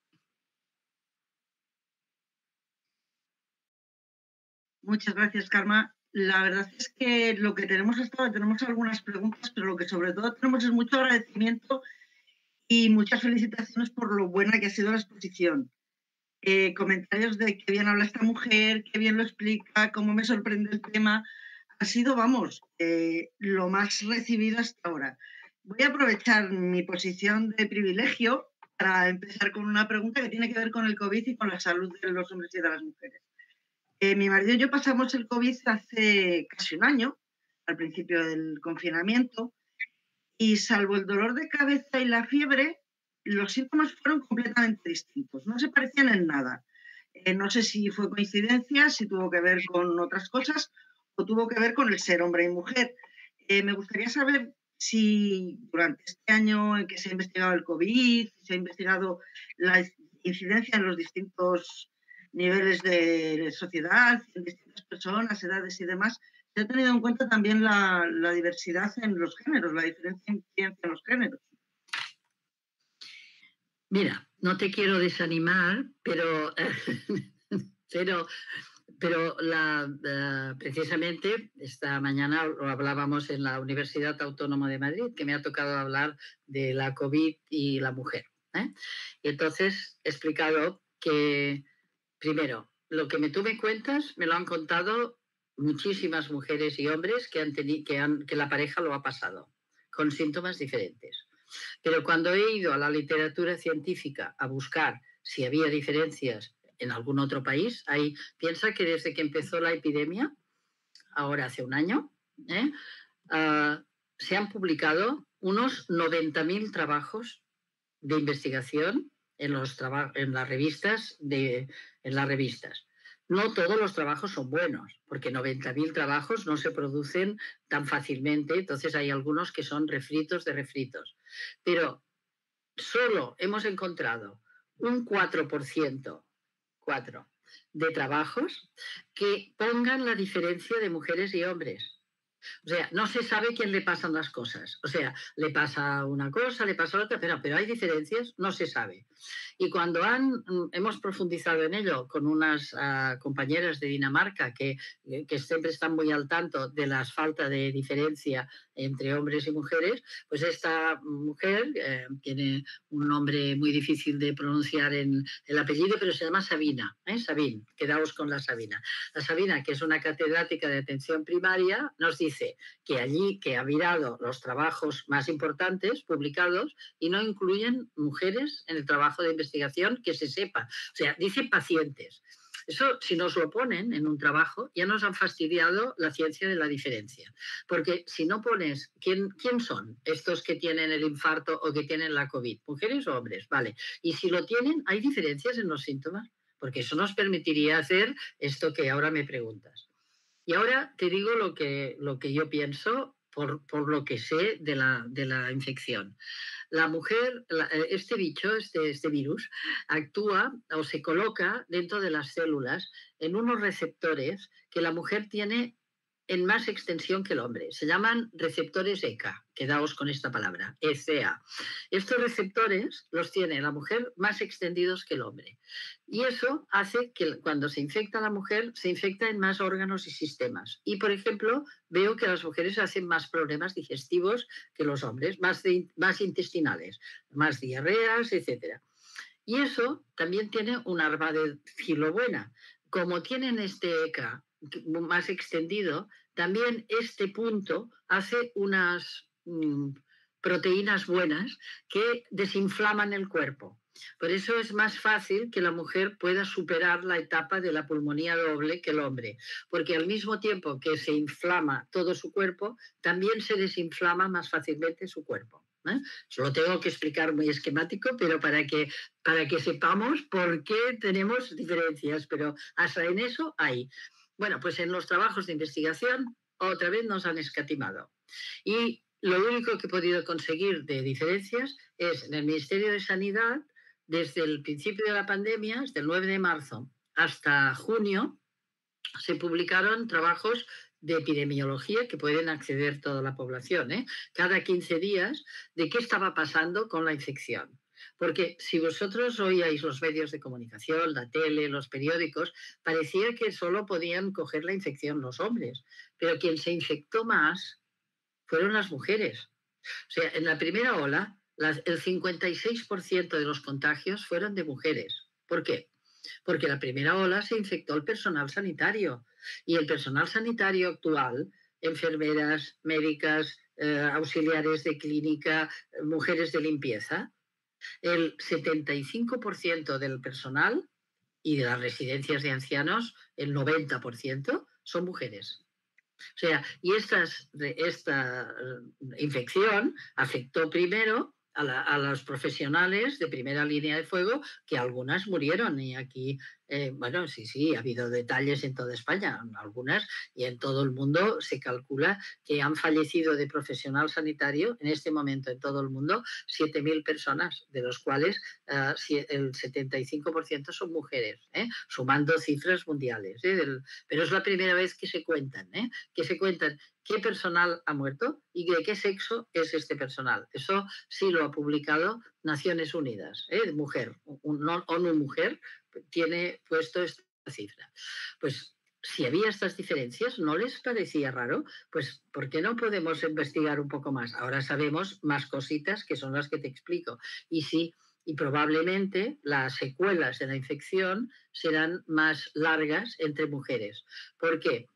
Muchas gracias, Carme. La verdad es que lo que tenemos hasta ahora, tenemos algunas preguntas, pero lo que sobre todo tenemos es mucho agradecimiento y muchas felicitaciones por lo buena que ha sido la exposición. Eh, comentarios de qué bien habla esta mujer, qué bien lo explica, cómo me sorprende el tema. Ha sido, vamos, eh, lo más recibido hasta ahora. Voy a aprovechar mi posición de privilegio para empezar con una pregunta que tiene que ver con el COVID y con la salud de los hombres y de las mujeres. Eh, mi marido y yo pasamos el COVID hace casi un año, al principio del confinamiento, y salvo el dolor de cabeza y la fiebre, los síntomas fueron completamente distintos, no se parecían en nada. Eh, no sé si fue coincidencia, si tuvo que ver con otras cosas o tuvo que ver con el ser hombre y mujer. Eh, me gustaría saber si durante este año en que se ha investigado el COVID, se ha investigado la incidencia en los distintos niveles de sociedad, en distintas personas, edades y demás, se ha tenido en cuenta también la, la diversidad en los géneros, la diferencia en los géneros. Mira, no te quiero desanimar, pero, pero, pero la, uh, precisamente esta mañana lo hablábamos en la Universidad Autónoma de Madrid, que me ha tocado hablar de la COVID y la mujer. ¿eh? Y entonces he explicado que, primero, lo que me tú me cuentas me lo han contado muchísimas mujeres y hombres que, han que, han, que la pareja lo ha pasado, con síntomas diferentes. Pero cuando he ido a la literatura científica a buscar si había diferencias en algún otro país, ahí piensa que desde que empezó la epidemia, ahora hace un año, ¿eh? uh, se han publicado unos noventa mil trabajos de investigación en, los traba en las revistas. De, en las revistas. No todos los trabajos son buenos, porque noventa mil trabajos no se producen tan fácilmente, entonces hay algunos que son refritos de refritos. Pero solo hemos encontrado un cuatro por ciento cuatro, de trabajos que pongan la diferencia de mujeres y hombres. O sea, no se sabe quién le pasan las cosas. O sea, le pasa una cosa, le pasa otra, pero, pero hay diferencias, no se sabe. Y cuando han, hemos profundizado en ello con unas uh, compañeras de Dinamarca que, que siempre están muy al tanto de la falta de diferencia entre hombres y mujeres, pues esta mujer eh, tiene un nombre muy difícil de pronunciar en el apellido, pero se llama Sabina, ¿eh? Sabine, quedaos con la Sabina. La Sabina, que es una catedrática de atención primaria, nos dice que allí que ha mirado los trabajos más importantes publicados y no incluyen mujeres en el trabajo de investigación que se sepa. O sea, dice pacientes. Eso, si nos lo ponen en un trabajo, ya nos han fastidiado la ciencia de la diferencia. Porque si no pones quién, quién son estos que tienen el infarto o que tienen la COVID, mujeres o hombres, vale. Y si lo tienen, ¿hay diferencias en los síntomas? Porque eso nos permitiría hacer esto que ahora me preguntas. Y ahora te digo lo que, lo que yo pienso por, por lo que sé de la, de la infección. La mujer, la, este bicho, este, este virus, actúa o se coloca dentro de las células en unos receptores que la mujer tiene en más extensión que el hombre. Se llaman receptores E C A, quedaos con esta palabra, E C A. Estos receptores los tiene la mujer más extendidos que el hombre. Y eso hace que cuando se infecta la mujer, se infecta en más órganos y sistemas. Y, por ejemplo, veo que las mujeres hacen más problemas digestivos que los hombres, más, de, más intestinales, más diarreas, etcétera. Y eso también tiene un arma de filo buena. Como tienen este E C A más extendido, también este punto hace unas mmm, proteínas buenas que desinflaman el cuerpo. Por eso es más fácil que la mujer pueda superar la etapa de la pulmonía doble que el hombre, porque al mismo tiempo que se inflama todo su cuerpo, también se desinflama más fácilmente su cuerpo. ¿Eh? Yo lo tengo que explicar muy esquemático, pero para que, para que sepamos por qué tenemos diferencias, pero hasta en eso hay. Bueno, pues en los trabajos de investigación otra vez nos han escatimado. Y lo único que he podido conseguir de diferencias es en el Ministerio de Sanidad, desde el principio de la pandemia, desde el nueve de marzo hasta junio, se publicaron trabajos de epidemiología que pueden acceder toda la población, ¿eh? Cada quince días, de qué estaba pasando con la infección. Porque si vosotros oíais los medios de comunicación, la tele, los periódicos, parecía que solo podían coger la infección los hombres, pero quien se infectó más fueron las mujeres. O sea, en la primera ola, las, el cincuenta y seis por ciento de los contagios fueron de mujeres. ¿Por qué? Porque la primera ola se infectó el personal sanitario y el personal sanitario actual, enfermeras, médicas, eh, auxiliares de clínica, mujeres de limpieza, el setenta y cinco por ciento del personal y de las residencias de ancianos, el noventa por ciento son mujeres. O sea, y estas, esta infección afectó primero a, la, a los profesionales de primera línea de fuego, que algunas murieron. Y aquí, eh, bueno, sí, sí, ha habido detalles en toda España, algunas, y en todo el mundo se calcula que han fallecido de profesional sanitario, en este momento en todo el mundo, siete mil personas, de los cuales uh, el setenta y cinco por ciento son mujeres, ¿eh? Sumando cifras mundiales. ¿eh? Del, pero es la primera vez que se cuentan, ¿eh? que se cuentan qué personal ha muerto y de qué sexo es este personal. Eso sí lo ha publicado Naciones Unidas, ¿eh? Mujer, un, ONU Mujer tiene puesto esta cifra. Pues si había estas diferencias, ¿no les parecía raro? Pues ¿por qué no podemos investigar un poco más? Ahora sabemos más cositas que son las que te explico. Y sí, y probablemente las secuelas de la infección serán más largas entre mujeres. ¿Por qué?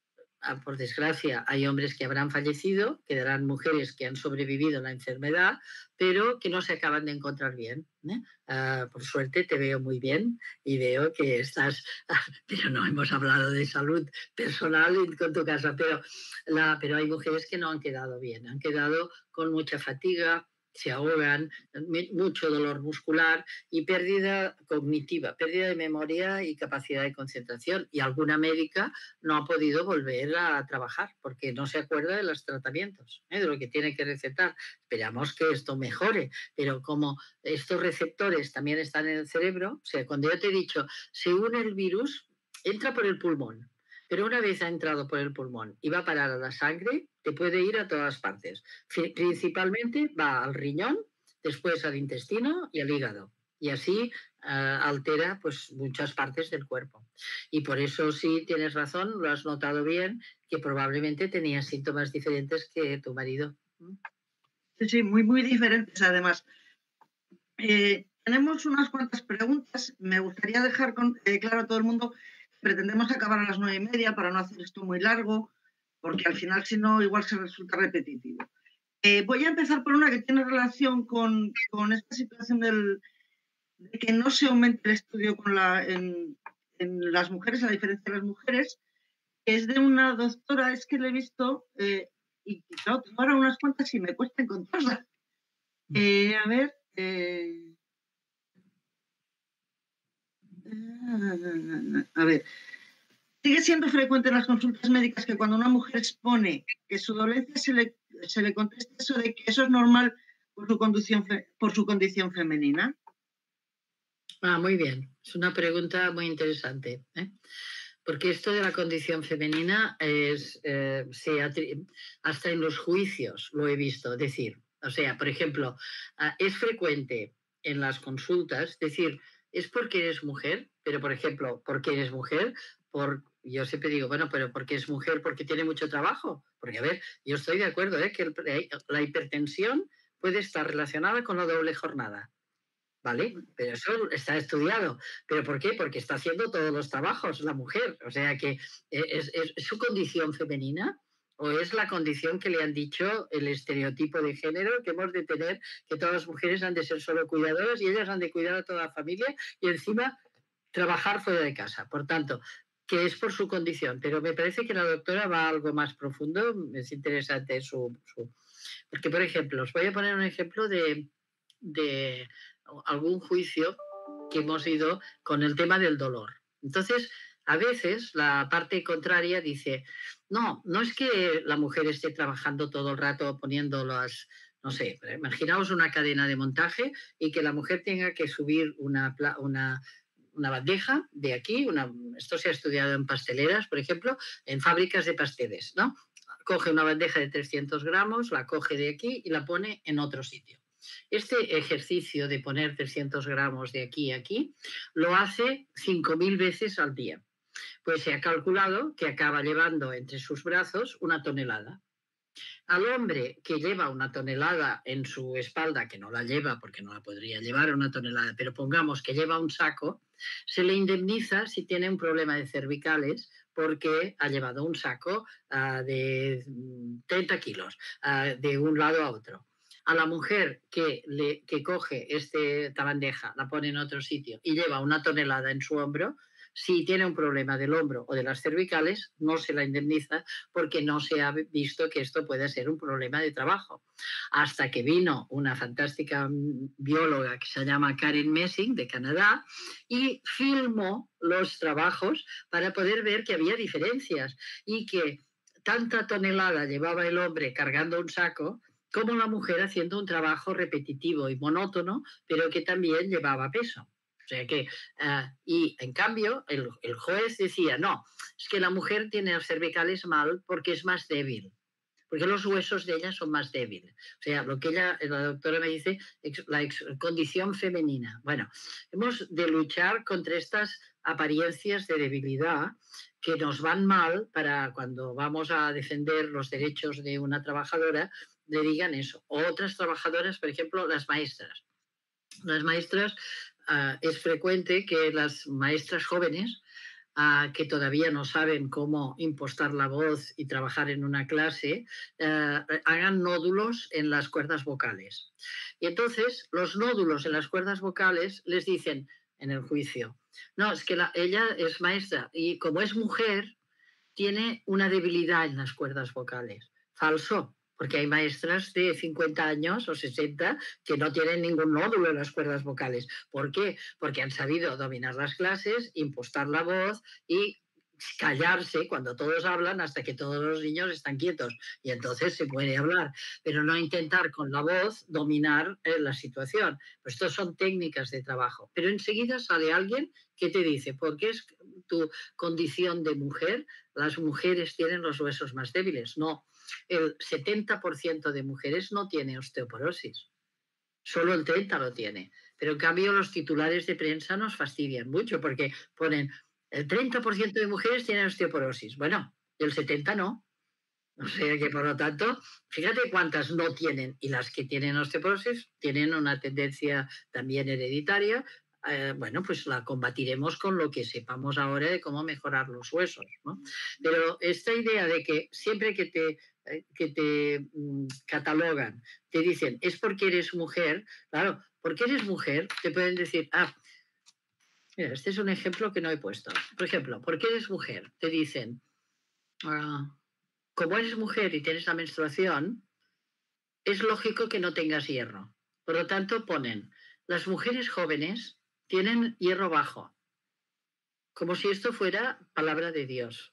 Por desgracia, hay hombres que habrán fallecido, quedarán mujeres que han sobrevivido a la enfermedad, pero que no se acaban de encontrar bien. ¿eh? Uh, por suerte te veo muy bien y veo que estás, pero no hemos hablado de salud personal con tu casa, pero, la, pero hay mujeres que no han quedado bien, han quedado con mucha fatiga, se ahogan, mucho dolor muscular y pérdida cognitiva, pérdida de memoria y capacidad de concentración. Y alguna médica no ha podido volver a trabajar porque no se acuerda de los tratamientos, ¿eh? de lo que tiene que recetar. Esperamos que esto mejore, pero como estos receptores también están en el cerebro, o sea, cuando yo te he dicho, según el virus, entra por el pulmón. Pero una vez ha entrado por el pulmón y va a parar a la sangre, te puede ir a todas partes. Principalmente va al riñón, después al intestino y al hígado. Y así uh, altera pues, muchas partes del cuerpo. Y por eso sí tienes razón, lo has notado bien, que probablemente tenías síntomas diferentes que tu marido. Sí, sí, muy, muy diferentes además. Eh, tenemos unas cuantas preguntas. Me gustaría dejar con, eh, claro a todo el mundo. Pretendemos acabar a las nueve y media para no hacer esto muy largo, porque al final, si no, igual se resulta repetitivo. Eh, voy a empezar por una que tiene relación con, con esta situación del, de que no se aumente el estudio con la, en, en las mujeres, a diferencia de las mujeres, que es de una doctora, es que le he visto, eh, y claro, tengo ahora unas cuantas y me cuesta encontrarlas. Eh, a ver... Eh, a ver, Sigue siendo frecuente en las consultas médicas que cuando una mujer expone que su dolencia se le, se le contesta eso de que eso es normal por su condición, por su condición femenina. Ah, muy bien. Es una pregunta muy interesante, ¿eh? Porque esto de la condición femenina es, eh, se hasta en los juicios lo he visto decir. O sea, por ejemplo, uh, es frecuente en las consultas decir, es porque eres mujer, pero por ejemplo, porque eres mujer, por, yo siempre digo, bueno, pero porque es mujer, porque tiene mucho trabajo. Porque, a ver, yo estoy de acuerdo, ¿eh? Que el, la hipertensión puede estar relacionada con la doble jornada. ¿Vale? Pero eso está estudiado. ¿Pero por qué? Porque está haciendo todos los trabajos la mujer. O sea que es, es, es su condición femenina o es la condición que le han dicho el estereotipo de género que hemos de tener, que todas las mujeres han de ser solo cuidadoras y ellas han de cuidar a toda la familia y encima trabajar fuera de casa. Por tanto, que es por su condición. Pero me parece que la doctora va a algo más profundo. Es interesante su... su... Porque, por ejemplo, os voy a poner un ejemplo de... de algún juicio que hemos ido con el tema del dolor. Entonces, a veces la parte contraria dice, no, no es que la mujer esté trabajando todo el rato poniendo las, no sé, imaginaos una cadena de montaje y que la mujer tenga que subir una, una, una bandeja de aquí, una, esto se ha estudiado en pasteleras, por ejemplo, en fábricas de pasteles, ¿no? Coge una bandeja de trescientos gramos, la coge de aquí y la pone en otro sitio. Este ejercicio de poner trescientos gramos de aquí a aquí lo hace cinco mil veces al día. Pues se ha calculado que acaba llevando entre sus brazos una tonelada. Al hombre que lleva una tonelada en su espalda, que no la lleva porque no la podría llevar una tonelada, pero pongamos que lleva un saco, se le indemniza si tiene un problema de cervicales porque ha llevado un saco uh, de treinta kilos uh, de un lado a otro. A la mujer que, le, que coge este, esta bandeja, la pone en otro sitio y lleva una tonelada en su hombro, si tiene un problema del hombro o de las cervicales, no se la indemniza porque no se ha visto que esto puede ser un problema de trabajo. Hasta que vino una fantástica bióloga que se llama Karen Messing, de Canadá, y filmó los trabajos para poder ver que había diferencias y que tanta tonelada llevaba el hombre cargando un saco como la mujer haciendo un trabajo repetitivo y monótono, pero que también llevaba peso. O sea que, uh, y en cambio, el, el juez decía, no, es que la mujer tiene las cervicales mal porque es más débil, porque los huesos de ella son más débiles. O sea, lo que ella, la doctora me dice, la ex, condición femenina. Bueno, hemos de luchar contra estas apariencias de debilidad que nos van mal para cuando vamos a defender los derechos de una trabajadora, le digan eso. O otras trabajadoras, por ejemplo, las maestras. Las maestras, uh, es frecuente que las maestras jóvenes uh, que todavía no saben cómo impostar la voz y trabajar en una clase, uh, hagan nódulos en las cuerdas vocales. Y entonces los nódulos en las cuerdas vocales les dicen en el juicio, no, es que la, ella es maestra y como es mujer, tiene una debilidad en las cuerdas vocales. Falso. Porque hay maestras de cincuenta años o sesenta que no tienen ningún nódulo en las cuerdas vocales. ¿Por qué? Porque han sabido dominar las clases, impostar la voz y callarse cuando todos hablan hasta que todos los niños están quietos. Y entonces se puede hablar, pero no intentar con la voz dominar eh, la situación. Pues esto son técnicas de trabajo. Pero enseguida sale alguien que te dice, porque es tu condición de mujer, las mujeres tienen los huesos más débiles. No. El setenta por ciento de mujeres no tiene osteoporosis, solo el treinta por ciento lo tiene. Pero en cambio los titulares de prensa nos fastidian mucho porque ponen el treinta por ciento de mujeres tienen osteoporosis. Bueno, el setenta por ciento no. O sea que, por lo tanto, fíjate cuántas no tienen. Y las que tienen osteoporosis tienen una tendencia también hereditaria. Eh, bueno, pues la combatiremos con lo que sepamos ahora de cómo mejorar los huesos, ¿no? Pero esta idea de que siempre que te que te mmm, catalogan, te dicen, es porque eres mujer, claro, porque eres mujer, te pueden decir, ah, mira, este es un ejemplo que no he puesto. Por ejemplo, porque eres mujer, te dicen, ah, como eres mujer y tienes la menstruación, es lógico que no tengas hierro. Por lo tanto, ponen, las mujeres jóvenes tienen hierro bajo. como si esto fuera palabra de Dios.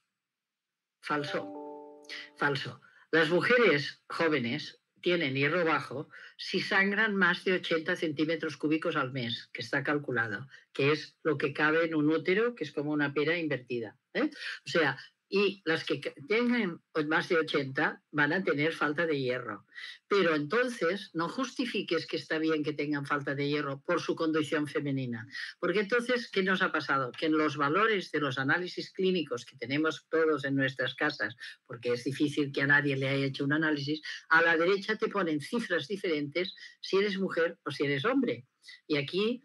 Falso, falso. Las mujeres jóvenes tienen hierro bajo si sangran más de ochenta centímetros cúbicos al mes, que está calculado, que es lo que cabe en un útero, que es como una pera invertida, ¿eh? O sea, y las que tengan más de ochenta van a tener falta de hierro. Pero entonces no justifiques que está bien que tengan falta de hierro por su condición femenina. Porque entonces, ¿qué nos ha pasado? Que en los valores de los análisis clínicos que tenemos todos en nuestras casas, porque es difícil que a nadie le haya hecho un análisis, a la derecha te ponen cifras diferentes si eres mujer o si eres hombre. Y aquí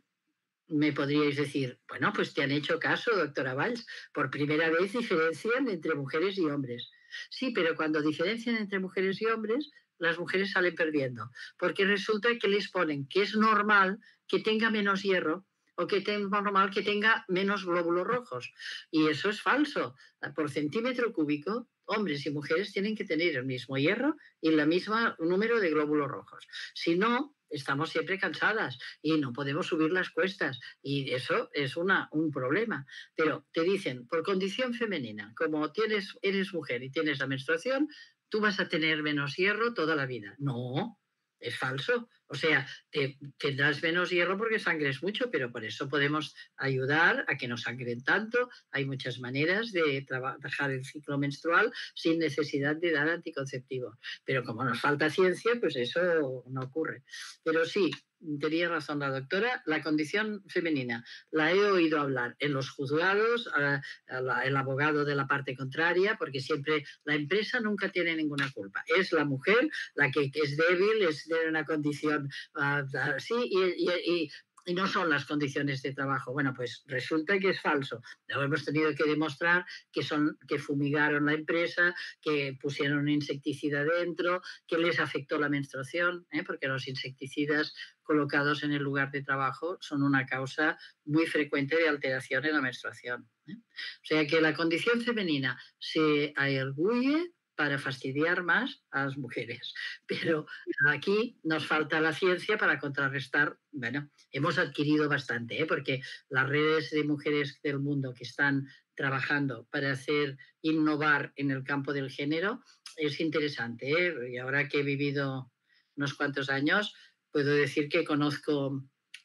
me podríais decir, bueno, pues te han hecho caso, doctora Valls, por primera vez diferencian entre mujeres y hombres. Sí, pero cuando diferencian entre mujeres y hombres, las mujeres salen perdiendo, porque resulta que les ponen que es normal que tenga menos hierro o que tenga normal que tenga menos glóbulos rojos. Y eso es falso. Por centímetro cúbico, hombres y mujeres tienen que tener el mismo hierro y el mismo número de glóbulos rojos. Si no, estamos siempre cansadas y no podemos subir las cuestas y eso es una, un problema. Pero te dicen, por condición femenina, como tienes, eres mujer y tienes la menstruación, tú vas a tener menos hierro toda la vida. No, es falso. O sea, te, tendrás menos hierro porque sangres mucho, pero por eso podemos ayudar a que no sangren tanto. Hay muchas maneras de trabajar el ciclo menstrual sin necesidad de dar anticonceptivos. Pero como nos falta ciencia, pues eso no ocurre. Pero sí, tenía razón la doctora, la condición femenina la he oído hablar en los juzgados, a, a la, el abogado de la parte contraria, porque siempre la empresa nunca tiene ninguna culpa. Es la mujer la que es débil, es de una condición así, uh, uh, y, y, y y no son las condiciones de trabajo. Bueno, pues resulta que es falso. Lo hemos tenido que demostrar que, son, que fumigaron la empresa, que pusieron un insecticida dentro, que les afectó la menstruación, ¿eh? Porque los insecticidas colocados en el lugar de trabajo son una causa muy frecuente de alteración en la menstruación, ¿eh? O sea que la condición femenina se arguye para fastidiar más a las mujeres. Pero aquí nos falta la ciencia para contrarrestar. Bueno, hemos adquirido bastante, ¿eh? Porque las redes de mujeres del mundo que están trabajando para hacer innovar en el campo del género es interesante, ¿eh? Y ahora que he vivido unos cuantos años, puedo decir que conozco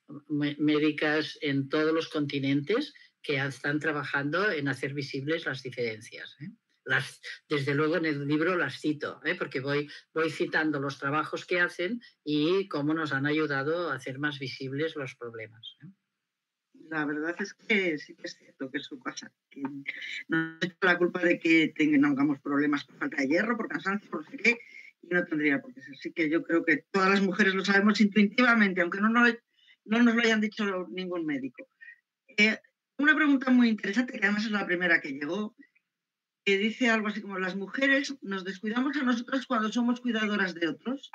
médicas en todos los continentes que están trabajando en hacer visibles las diferencias, ¿eh? Las, desde luego en el libro las cito, ¿eh? Porque voy, voy citando los trabajos que hacen y cómo nos han ayudado a hacer más visibles los problemas, ¿eh? La verdad es que sí que es cierto que eso pasa, que no es la culpa de que tengamos problemas por falta de hierro, por cansancio, por no sé qué, y no tendría por qué ser. Así que yo creo que todas las mujeres lo sabemos intuitivamente, aunque no, no, no nos lo hayan dicho ningún médico. Eh, una pregunta muy interesante, que además es la primera que llegó, que dice algo así como: las mujeres nos descuidamos a nosotras cuando somos cuidadoras de otros.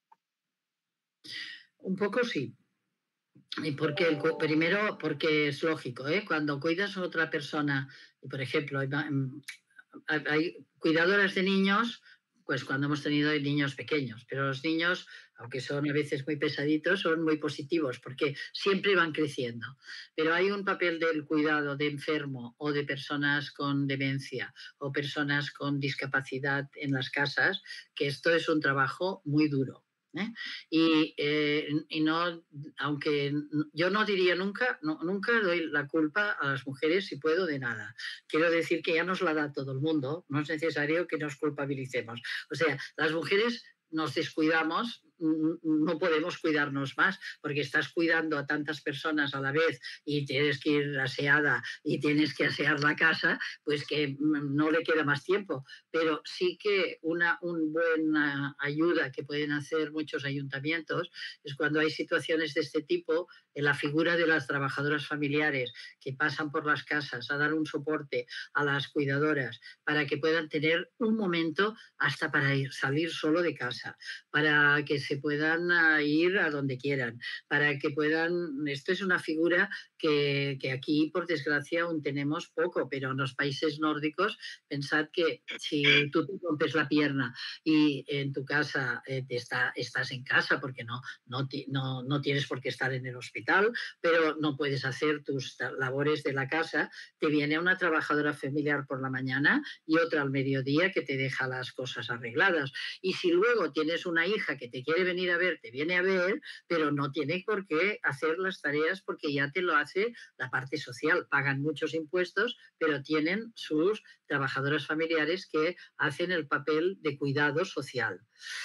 Un poco sí. Y porque el, primero, porque es lógico, ¿eh? Cuando cuidas a otra persona, por ejemplo, hay, hay cuidadoras de niños, pues cuando hemos tenido niños pequeños, pero los niños, aunque son a veces muy pesaditos, son muy positivos porque siempre van creciendo. Pero hay un papel del cuidado de enfermo o de personas con demencia o personas con discapacidad en las casas, que esto es un trabajo muy duro. ¿Eh? Y, eh, y no, aunque yo no diría nunca, no, nunca doy la culpa a las mujeres si puedo de nada. Quiero decir que ya nos la da todo el mundo, no es necesario que nos culpabilicemos. O sea, las mujeres nos descuidamos, no podemos cuidarnos más porque estás cuidando a tantas personas a la vez y tienes que ir aseada y tienes que asear la casa, pues que no le queda más tiempo. Pero sí que una, una buena ayuda que pueden hacer muchos ayuntamientos es cuando hay situaciones de este tipo, en la figura de las trabajadoras familiares que pasan por las casas a dar un soporte a las cuidadoras para que puedan tener un momento hasta para ir, salir solo de casa, para que se puedan ir a donde quieran, para que puedan... Esto es una figura que que, que aquí, por desgracia, aún tenemos poco, pero en los países nórdicos, pensad que si tú te rompes la pierna y en tu casa eh, te está, estás en casa, porque no, no, no, no tienes por qué estar en el hospital, pero no puedes hacer tus labores de la casa, te viene una trabajadora familiar por la mañana y otra al mediodía que te deja las cosas arregladas. Y si luego tienes una hija que te quiere venir a ver, te viene a ver, pero no tiene por qué hacer las tareas porque ya te lo hace la parte social. Pagan muchos impuestos, pero tienen sus trabajadoras familiares que hacen el papel de cuidado social.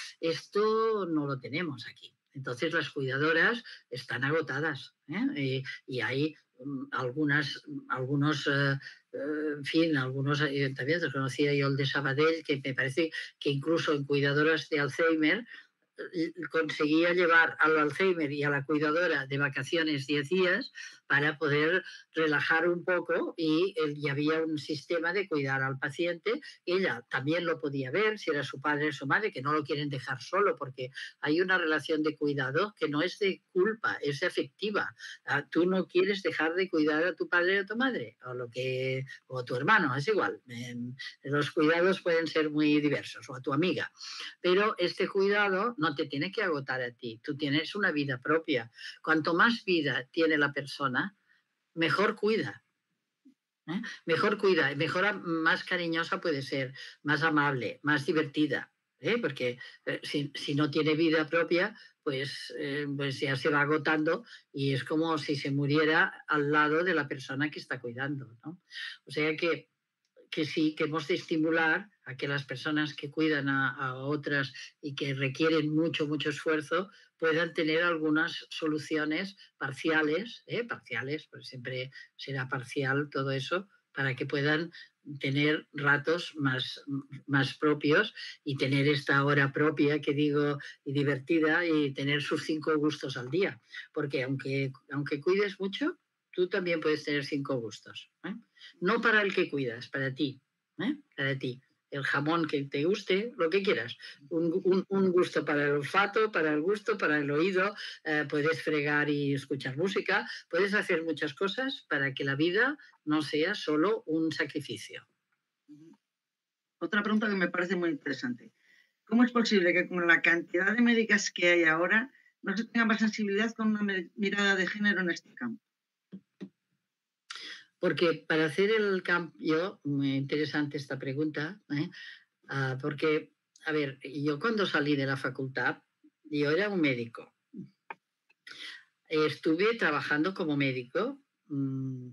Esto no lo tenemos aquí. Entonces las cuidadoras están agotadas, ¿eh? y, y hay um, algunas, algunos, uh, uh, en fin, algunos ayuntamientos, conocía yo el de Sabadell, que me parece que incluso en cuidadoras de Alzheimer conseguía llevar al Alzheimer y a la cuidadora de vacaciones diez días para poder relajar un poco y, y había un sistema de cuidar al paciente. Ella también lo podía ver, si era su padre o su madre, que no lo quieren dejar solo porque hay una relación de cuidado que no es de culpa, es afectiva. Tú no quieres dejar de cuidar a tu padre o a tu madre o, lo que, o a tu hermano, es igual. Los cuidados pueden ser muy diversos, o a tu amiga, pero este cuidado no te tiene que agotar a ti, tú tienes una vida propia. Cuanto más vida tiene la persona, mejor cuida. ¿eh? Mejor cuida, mejor, más cariñosa puede ser, más amable, más divertida. ¿eh? Porque eh, si, si no tiene vida propia, pues, eh, pues ya se va agotando y es como si se muriera al lado de la persona que está cuidando, ¿no? O sea que que sí, que hemos de estimular a que las personas que cuidan a, a otras y que requieren mucho, mucho esfuerzo puedan tener algunas soluciones parciales, ¿eh? parciales, pues siempre será parcial todo eso, para que puedan tener ratos más, más propios y tener esta hora propia, que digo, y divertida, y tener sus cinco gustos al día. Porque aunque, aunque cuides mucho, tú también puedes tener cinco gustos. ¿eh? No para el que cuidas, para ti. ¿eh? Para ti. El jamón que te guste, lo que quieras. Un, un, un gusto para el olfato, para el gusto, para el oído. Eh, puedes fregar y escuchar música. Puedes hacer muchas cosas para que la vida no sea solo un sacrificio. Otra pregunta que me parece muy interesante. ¿Cómo es posible que con la cantidad de médicas que hay ahora no se tenga más sensibilidad con una mirada de género en este campo? Porque para hacer el cambio, muy interesante esta pregunta, ¿eh? uh, porque, a ver, yo cuando salí de la facultad, yo era un médico. Estuve trabajando como médico, mmm,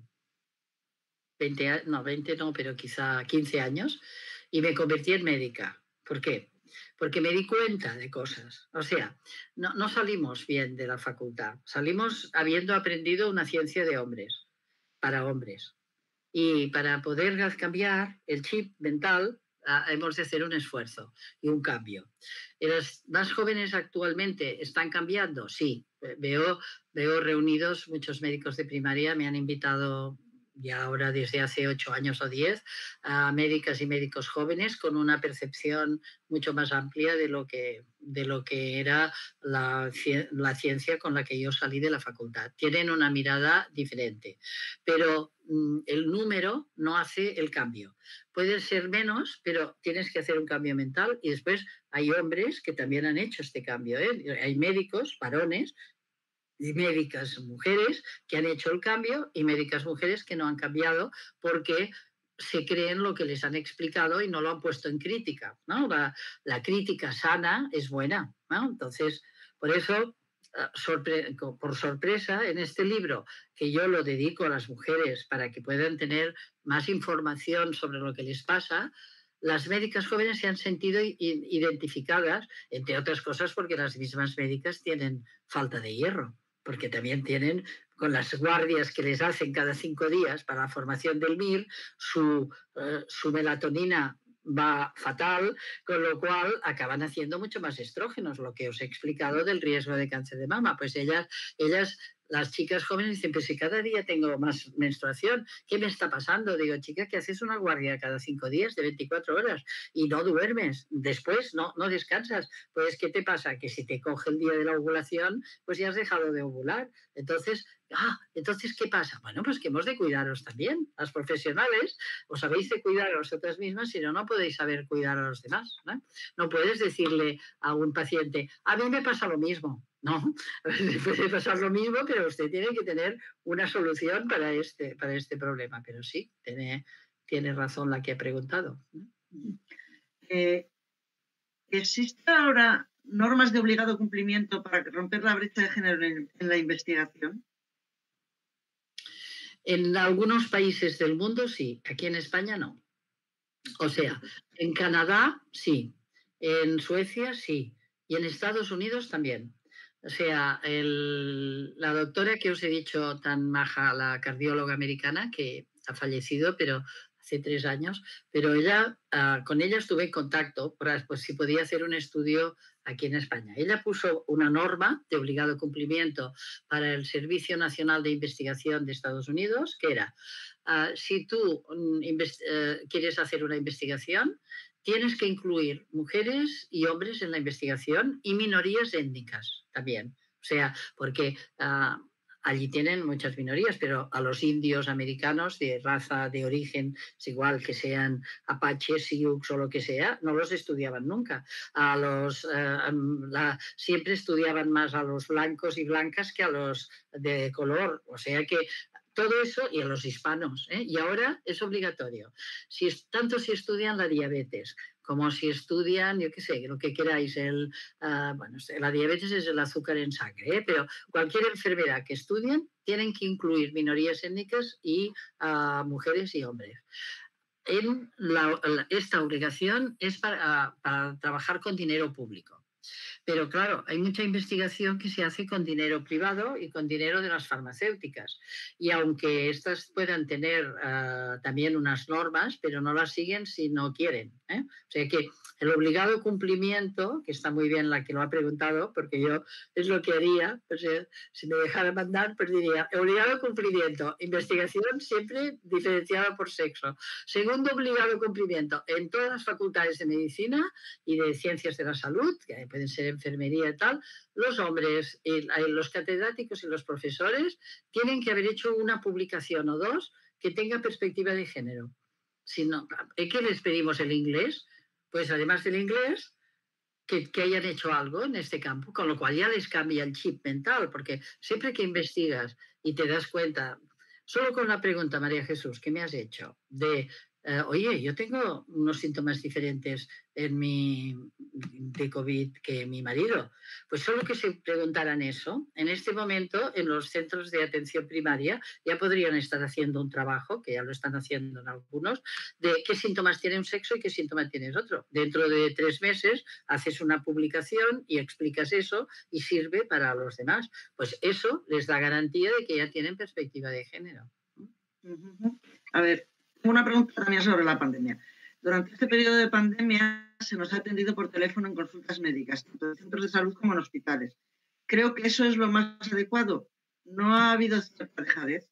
veinte, no, veinte no, pero quizá quince años, y me convertí en médica. ¿Por qué? Porque me di cuenta de cosas. O sea, no, no salimos bien de la facultad, salimos habiendo aprendido una ciencia de hombres, para hombres. Y para poder cambiar el chip mental, hemos de hacer un esfuerzo y un cambio. ¿Los más jóvenes actualmente están cambiando? Sí. Veo, veo reunidos muchos médicos de primaria, me han invitado ya ahora desde hace ocho años o diez, a médicas y médicos jóvenes con una percepción mucho más amplia de lo que, de lo que era la, la ciencia con la que yo salí de la facultad. Tienen una mirada diferente, pero mmm, el número no hace el cambio. Puede ser menos, pero tienes que hacer un cambio mental, y después hay hombres que también han hecho este cambio. ¿eh? Hay médicos, varones, y médicas mujeres que han hecho el cambio y médicas mujeres que no han cambiado porque se creen lo que les han explicado y no lo han puesto en crítica, ¿no? La, la crítica sana es buena, ¿no? Entonces, por eso, sorpre por sorpresa, en este libro, que yo lo dedico a las mujeres para que puedan tener más información sobre lo que les pasa, las médicas jóvenes se han sentido identificadas, entre otras cosas porque las mismas médicas tienen falta de hierro, porque también tienen, con las guardias que les hacen cada cinco días para la formación del M I R, su, uh, su melatonina va fatal, con lo cual acaban haciendo mucho más estrógenos, lo que os he explicado del riesgo de cáncer de mama. Pues ellas, ellas las chicas jóvenes dicen, pues si cada día tengo más menstruación, ¿qué me está pasando? Digo, chica, que haces una guardia cada cinco días de veinticuatro horas y no duermes, después no, no descansas. Pues, ¿qué te pasa? Que si te coge el día de la ovulación, pues ya has dejado de ovular. Entonces, Ah, entonces, ¿qué pasa? Bueno, pues que hemos de cuidaros también. Las profesionales os habéis de cuidar a vosotras mismas, si no, no podéis saber cuidar a los demás, ¿no? No puedes decirle a un paciente, a mí me pasa lo mismo. No, le puede pasar lo mismo, pero usted tiene que tener una solución para este, para este problema. Pero sí, tiene, tiene razón la que ha preguntado. Eh, ¿Existen ahora normas de obligado cumplimiento para romper la brecha de género en, en la investigación? En algunos países del mundo sí, aquí en España no. O sea, en Canadá sí, en Suecia sí, y en Estados Unidos también. O sea, el, la doctora que os he dicho, tan maja, la cardióloga americana, que ha fallecido, pero hace tres años, pero ella, uh, con ella estuve en contacto, para, pues si podía hacer un estudio aquí en España. Ella puso una norma de obligado cumplimiento para el Servicio Nacional de Investigación de Estados Unidos, que era, uh, si tú um, uh, quieres hacer una investigación, tienes que incluir mujeres y hombres en la investigación y minorías étnicas también. O sea, porque uh, allí tienen muchas minorías, pero a los indios americanos de raza, de origen, es igual que sean apaches, sioux o lo que sea, no los estudiaban nunca. A los, uh, la, siempre estudiaban más a los blancos y blancas que a los de color. O sea que todo eso, y a los hispanos, ¿eh? Y ahora es obligatorio. Si es, tanto si estudian la diabetes como si estudian, yo qué sé, lo que queráis, el, uh, bueno, la diabetes es el azúcar en sangre, ¿eh? Pero cualquier enfermedad que estudien tienen que incluir minorías étnicas y uh, mujeres y hombres. En la, la, esta obligación es para, uh, para trabajar con dinero público. Pero claro, hay mucha investigación que se hace con dinero privado y con dinero de las farmacéuticas. Y aunque estas puedan tener uh, también unas normas, pero no las siguen si no quieren, ¿eh? O sea que el obligado cumplimiento, que está muy bien la que lo ha preguntado, porque yo es lo que haría, o sea, si me dejara mandar, pues diría, obligado cumplimiento, investigación siempre diferenciada por sexo. Segundo obligado cumplimiento, en todas las facultades de medicina y de ciencias de la salud, que pueden ser enfermería y tal, los hombres, y los catedráticos y los profesores tienen que haber hecho una publicación o dos que tenga perspectiva de género. Si no, ¿qué les pedimos? ¿El inglés? Pues además del inglés, que, que hayan hecho algo en este campo, con lo cual ya les cambia el chip mental, porque siempre que investigas y te das cuenta, solo con la pregunta, María Jesús, ¿qué me has hecho? De, uh, oye, yo tengo unos síntomas diferentes en mi de COVID que mi marido. Pues solo que se preguntaran eso, en este momento en los centros de atención primaria ya podrían estar haciendo un trabajo, que ya lo están haciendo en algunos, de qué síntomas tiene un sexo y qué síntomas tienes otro. Dentro de tres meses haces una publicación y explicas eso y sirve para los demás. Pues eso les da garantía de que ya tienen perspectiva de género. Uh-huh. A ver, una pregunta también sobre la pandemia. Durante este periodo de pandemia se nos ha atendido por teléfono en consultas médicas, tanto en centros de salud como en hospitales. Creo que eso es lo más adecuado. ¿No ha habido cierta dejadez?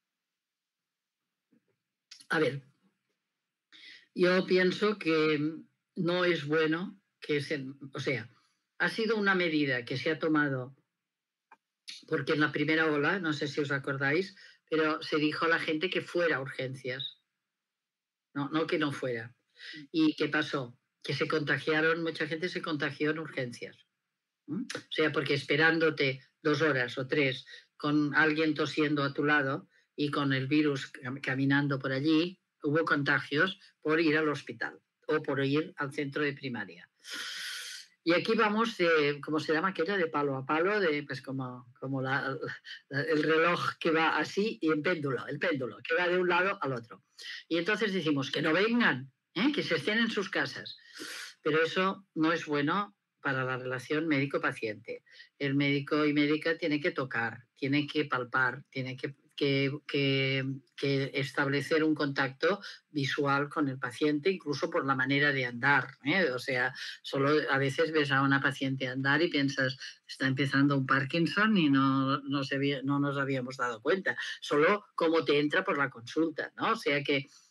A ver, yo pienso que no es bueno que se... O sea, ha sido una medida que se ha tomado porque en la primera ola, no sé si os acordáis, pero se dijo a la gente que fuera a urgencias. No, no que no fuera. ¿Y qué pasó? Que se contagiaron, mucha gente se contagió en urgencias. ¿Mm? O sea, porque esperándote dos horas o tres con alguien tosiendo a tu lado y con el virus caminando por allí, hubo contagios por ir al hospital o por ir al centro de primaria. Y aquí vamos de, ¿cómo se llama aquello? De palo a palo, de, pues como, como la, la, el reloj que va así y en péndulo, el péndulo, que va de un lado al otro. Y entonces decimos que no vengan, ¿eh? Que se estén en sus casas. Pero eso no es bueno para la relación médico-paciente. El médico y médica tiene que tocar, tiene que palpar, tiene que, que, que, que establecer un contacto visual con el paciente, incluso por la manera de andar, ¿eh? O sea, solo a veces ves a una paciente andar y piensas, está empezando un Parkinson y no, no, se, no nos habíamos dado cuenta, solo cómo te entra por la consulta, ¿no? O sea que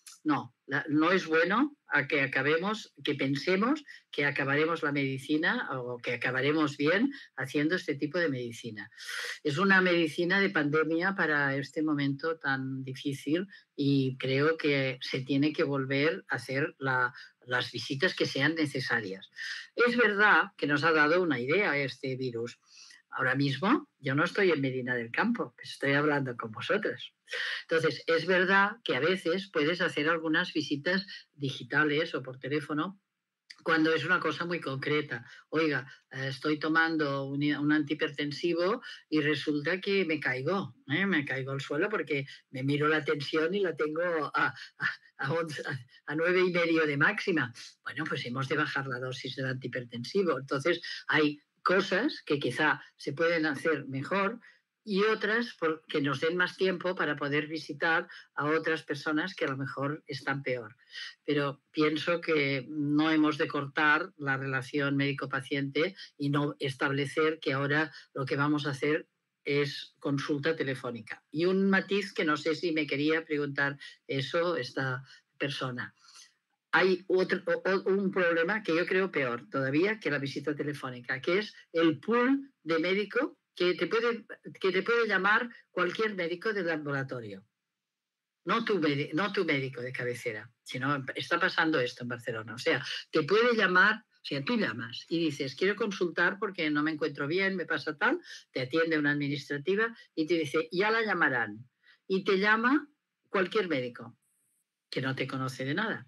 no, la, no es bueno a que acabemos, que pensemos que acabaremos la medicina o que acabaremos bien haciendo este tipo de medicina. Es una medicina de pandemia para este momento tan difícil y creo que se tiene que volver a hacer la, las visitas que sean necesarias. Es verdad que nos ha dado una idea este virus. Ahora mismo yo no estoy en Medina del Campo, estoy hablando con vosotros. Entonces, es verdad que a veces puedes hacer algunas visitas digitales o por teléfono cuando es una cosa muy concreta. Oiga, eh, estoy tomando un, un antihipertensivo y resulta que me caigo, ¿eh? me caigo al suelo porque me miro la tensión y la tengo a, a, a, once, a nueve y medio de máxima. Bueno, pues hemos de bajar la dosis del antihipertensivo. Entonces, hay cosas que quizá se pueden hacer mejor y otras que nos den más tiempo para poder visitar a otras personas que a lo mejor están peor. Pero pienso que no hemos de cortar la relación médico-paciente y no establecer que ahora lo que vamos a hacer es consulta telefónica. Y un matiz que no sé si me quería preguntar eso esta persona. Hay otro, un problema que yo creo peor todavía que la visita telefónica, que es el pool de médico que te puede, que te puede llamar cualquier médico del laboratorio. No tu, no tu médico de cabecera, sino está pasando esto en Barcelona. O sea, te puede llamar, o sea, tú llamas y dices, quiero consultar porque no me encuentro bien, me pasa tal, te atiende una administrativa y te dice, ya la llamarán. Y te llama cualquier médico que no te conoce de nada.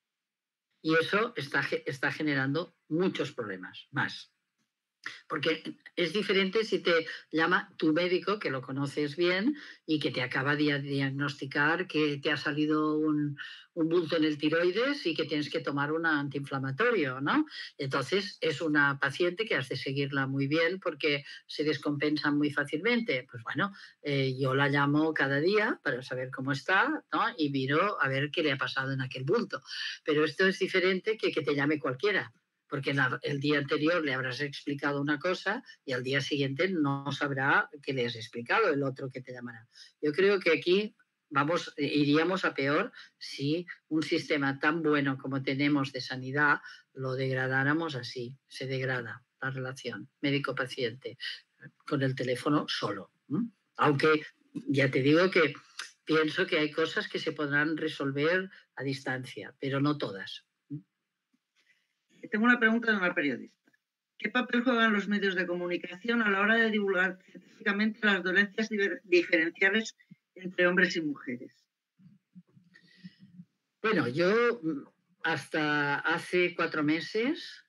Y eso está, está generando muchos problemas más. Porque es diferente si te llama tu médico, que lo conoces bien y que te acaba de diagnosticar que te ha salido un, un bulto en el tiroides y que tienes que tomar un antiinflamatorio, ¿no? Entonces es una paciente que has de seguirla muy bien porque se descompensa muy fácilmente. Pues bueno, eh, yo la llamo cada día para saber cómo está, ¿no? Y miro a ver qué le ha pasado en aquel bulto. Pero esto es diferente que que te llame cualquiera. Porque el día anterior le habrás explicado una cosa y al día siguiente no sabrá que le has explicado el otro que te llamará. Yo creo que aquí vamos, iríamos a peor si un sistema tan bueno como tenemos de sanidad lo degradáramos así. Se degrada la relación médico-paciente con el teléfono solo. ¿Mm? Aunque ya te digo que pienso que hay cosas que se podrán resolver a distancia, pero no todas. Tengo una pregunta de una periodista. ¿Qué papel juegan los medios de comunicación a la hora de divulgar científicamente las dolencias diferenciales entre hombres y mujeres? Bueno, yo hasta hace cuatro meses,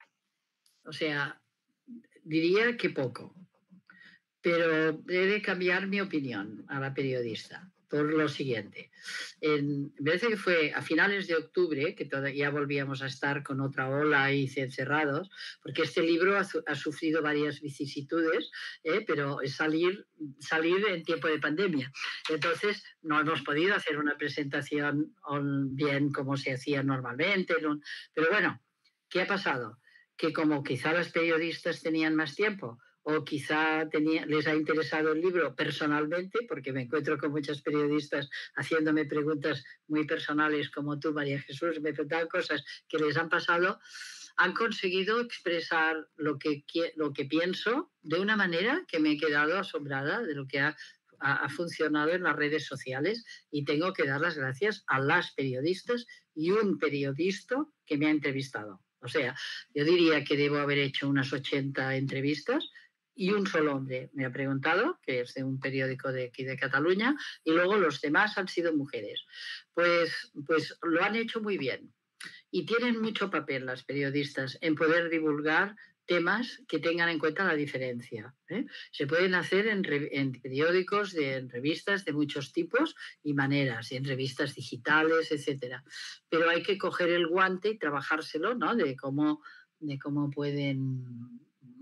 o sea, diría que poco, pero he de cambiar mi opinión a la periodista por lo siguiente. En, me parece que fue a finales de octubre, que todavía volvíamos a estar con otra ola y encerrados, porque este libro ha, ha sufrido varias vicisitudes, ¿eh? Pero es salir, salir en tiempo de pandemia. Entonces, no hemos podido hacer una presentación bien como se hacía normalmente. ¿No? Pero bueno, ¿qué ha pasado? Que como quizá los periodistas tenían más tiempo, o quizá tenía, les ha interesado el libro personalmente, porque me encuentro con muchos periodistas haciéndome preguntas muy personales como tú, María Jesús, me preguntan cosas que les han pasado, han conseguido expresar lo que, lo que pienso de una manera que me he quedado asombrada de lo que ha, ha, ha funcionado en las redes sociales, y tengo que dar las gracias a las periodistas y un periodista que me ha entrevistado. O sea, yo diría que debo haber hecho unas ochenta entrevistas, y un solo hombre me ha preguntado, que es de un periódico de aquí de Cataluña, y luego los demás han sido mujeres. Pues, pues lo han hecho muy bien. Y tienen mucho papel las periodistas en poder divulgar temas que tengan en cuenta la diferencia. ¿eh? Se pueden hacer en, en periódicos, de, en revistas de muchos tipos y maneras, en revistas digitales, etcétera. Pero hay que coger el guante y trabajárselo, ¿no? De cómo, de cómo pueden...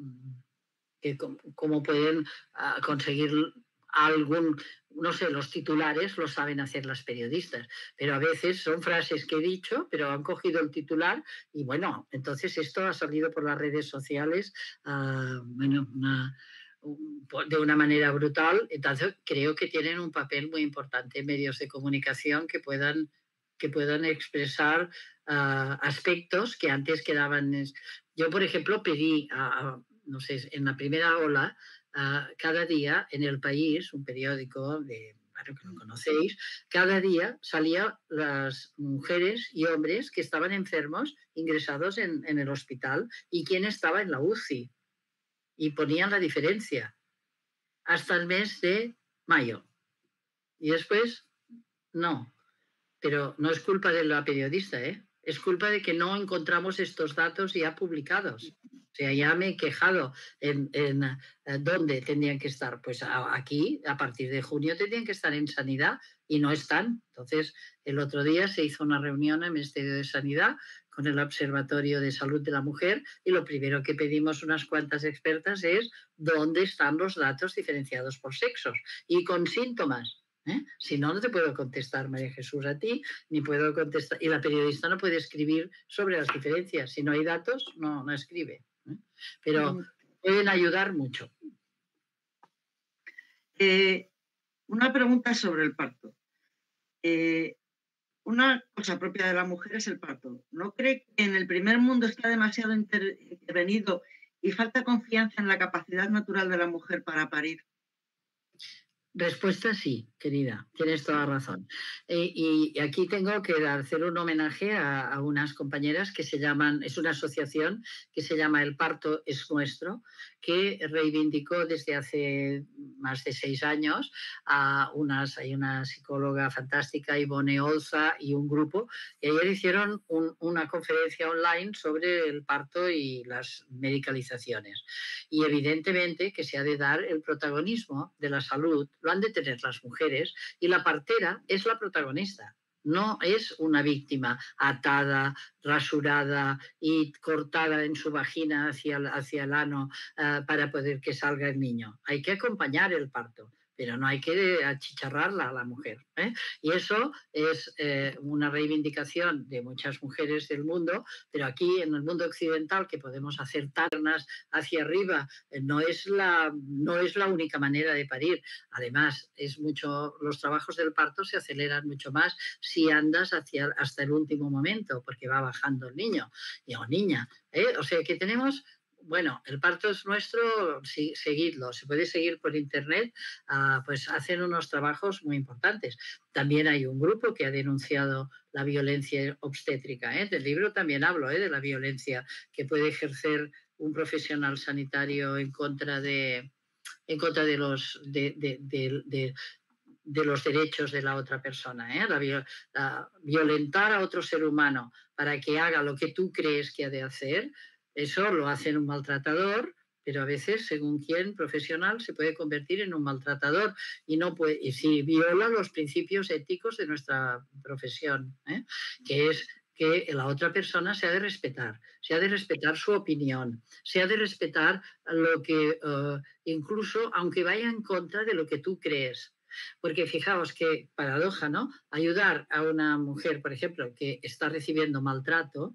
que cómo pueden uh, conseguir algún, no sé, los titulares los saben hacer las periodistas, pero a veces son frases que he dicho, pero han cogido el titular y bueno, entonces esto ha salido por las redes sociales, uh, bueno, una, de una manera brutal. Entonces creo que tienen un papel muy importante en medios de comunicación que puedan que puedan expresar uh, aspectos que antes quedaban. Yo, por ejemplo, pedí, a, a, no sé, en la primera ola, uh, cada día en El País, un periódico de... Claro que lo conocéis, cada día salían las mujeres y hombres que estaban enfermos ingresados en, en el hospital y quién estaba en la U C I. Y ponían la diferencia hasta el mes de mayo. Y después, no. Pero no es culpa de la periodista, ¿eh? Es culpa de que no encontramos estos datos ya publicados. O sea, ya me he quejado en, en, en dónde tendrían que estar. Pues aquí, a partir de junio, tendrían que estar en Sanidad y no están. Entonces, el otro día se hizo una reunión en el Ministerio de Sanidad con el Observatorio de Salud de la Mujer y lo primero que pedimos unas cuantas expertas es dónde están los datos diferenciados por sexos y con síntomas. ¿Eh? Si no, no te puedo contestar, María Jesús, a ti, ni puedo contestar. Y la periodista no puede escribir sobre las diferencias. Si no hay datos, no, no escribe. ¿eh? Pero pueden ayudar mucho. Eh, una pregunta sobre el parto. Eh, una cosa propia de la mujer es el parto. ¿No cree que en el primer mundo está demasiado intervenido y falta confianza en la capacidad natural de la mujer para parir? Respuesta sí, querida, tienes toda razón. Eh, y aquí tengo que hacer un homenaje a, a unas compañeras que se llaman, es una asociación que se llama El Parto es Nuestro, que reivindicó desde hace más de seis años a unas, hay una psicóloga fantástica, Ivone Olza, y un grupo, y ayer hicieron un, una conferencia online sobre el parto y las medicalizaciones. Y evidentemente que se ha de dar el protagonismo de la salud, lo han de tener las mujeres, y la partera es la protagonista. No es una víctima atada, rasurada y cortada en su vagina hacia el, hacia el ano uh, para poder que salga el niño. Hay que acompañar el parto, pero no hay que achicharrarla a la mujer. ¿eh? Y eso es eh, una reivindicación de muchas mujeres del mundo, pero aquí en el mundo occidental, que podemos hacer ternas hacia arriba, eh, no, es la, no es la única manera de parir. Además, es mucho, los trabajos del parto se aceleran mucho más si andas hacia, hasta el último momento, porque va bajando el niño o niña. ¿eh? O sea que tenemos... Bueno, el parto es nuestro, sí, seguidlo. Se puede seguir por internet, uh, pues hacen unos trabajos muy importantes. También hay un grupo que ha denunciado la violencia obstétrica. ¿eh? Del libro también hablo ¿eh? de la violencia que puede ejercer un profesional sanitario en contra de, en contra de los de, de, de, de de los derechos de la otra persona, ¿eh? la, la, violentar a otro ser humano para que haga lo que tú crees que ha de hacer, eso lo hace un maltratador, pero a veces, según quién profesional, se puede convertir en un maltratador y no puede, y si viola los principios éticos de nuestra profesión, ¿eh? que es que la otra persona se ha de respetar, se ha de respetar su opinión, se ha de respetar lo que, uh, incluso aunque vaya en contra de lo que tú crees. Porque fijaos qué paradoja, ¿no? Ayudar a una mujer, por ejemplo, que está recibiendo maltrato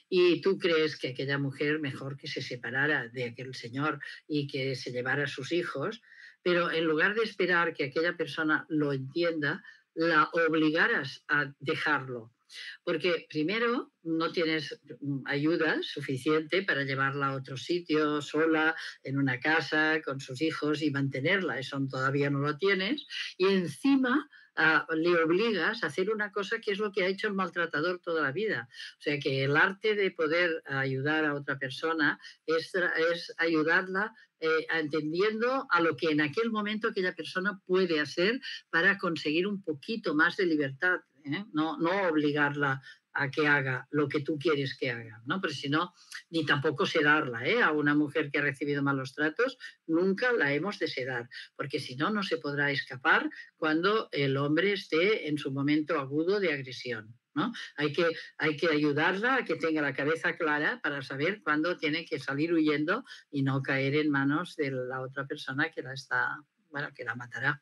y tú crees que aquella mujer mejor que se separara de aquel señor y que se llevara a sus hijos, pero en lugar de esperar que aquella persona lo entienda, la obligaras a dejarlo. Porque primero no tienes ayuda suficiente para llevarla a otro sitio sola, en una casa, con sus hijos y mantenerla, eso todavía no lo tienes, y encima uh, le obligas a hacer una cosa que es lo que ha hecho el maltratador toda la vida. O sea que el arte de poder ayudar a otra persona es, es ayudarla eh, entendiendo a lo que en aquel momento aquella persona puede hacer para conseguir un poquito más de libertad. ¿eh? No, no obligarla a que haga lo que tú quieres que haga, ¿no? Pero si no, ni tampoco sedarla, ¿eh? A una mujer que ha recibido malos tratos, nunca la hemos de sedar, porque si no, no se podrá escapar cuando el hombre esté en su momento agudo de agresión, ¿no? Hay que, hay que ayudarla a que tenga la cabeza clara para saber cuándo tiene que salir huyendo y no caer en manos de la otra persona que la está, bueno, que la matará.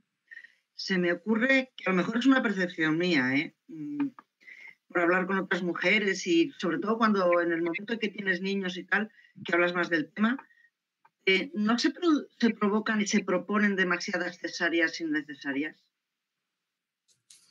Se me ocurre que a lo mejor es una percepción mía, ¿eh? por hablar con otras mujeres y sobre todo cuando en el momento en que tienes niños y tal, que hablas más del tema, eh, ¿no se, pro se provocan y se proponen demasiadas cesáreas innecesarias?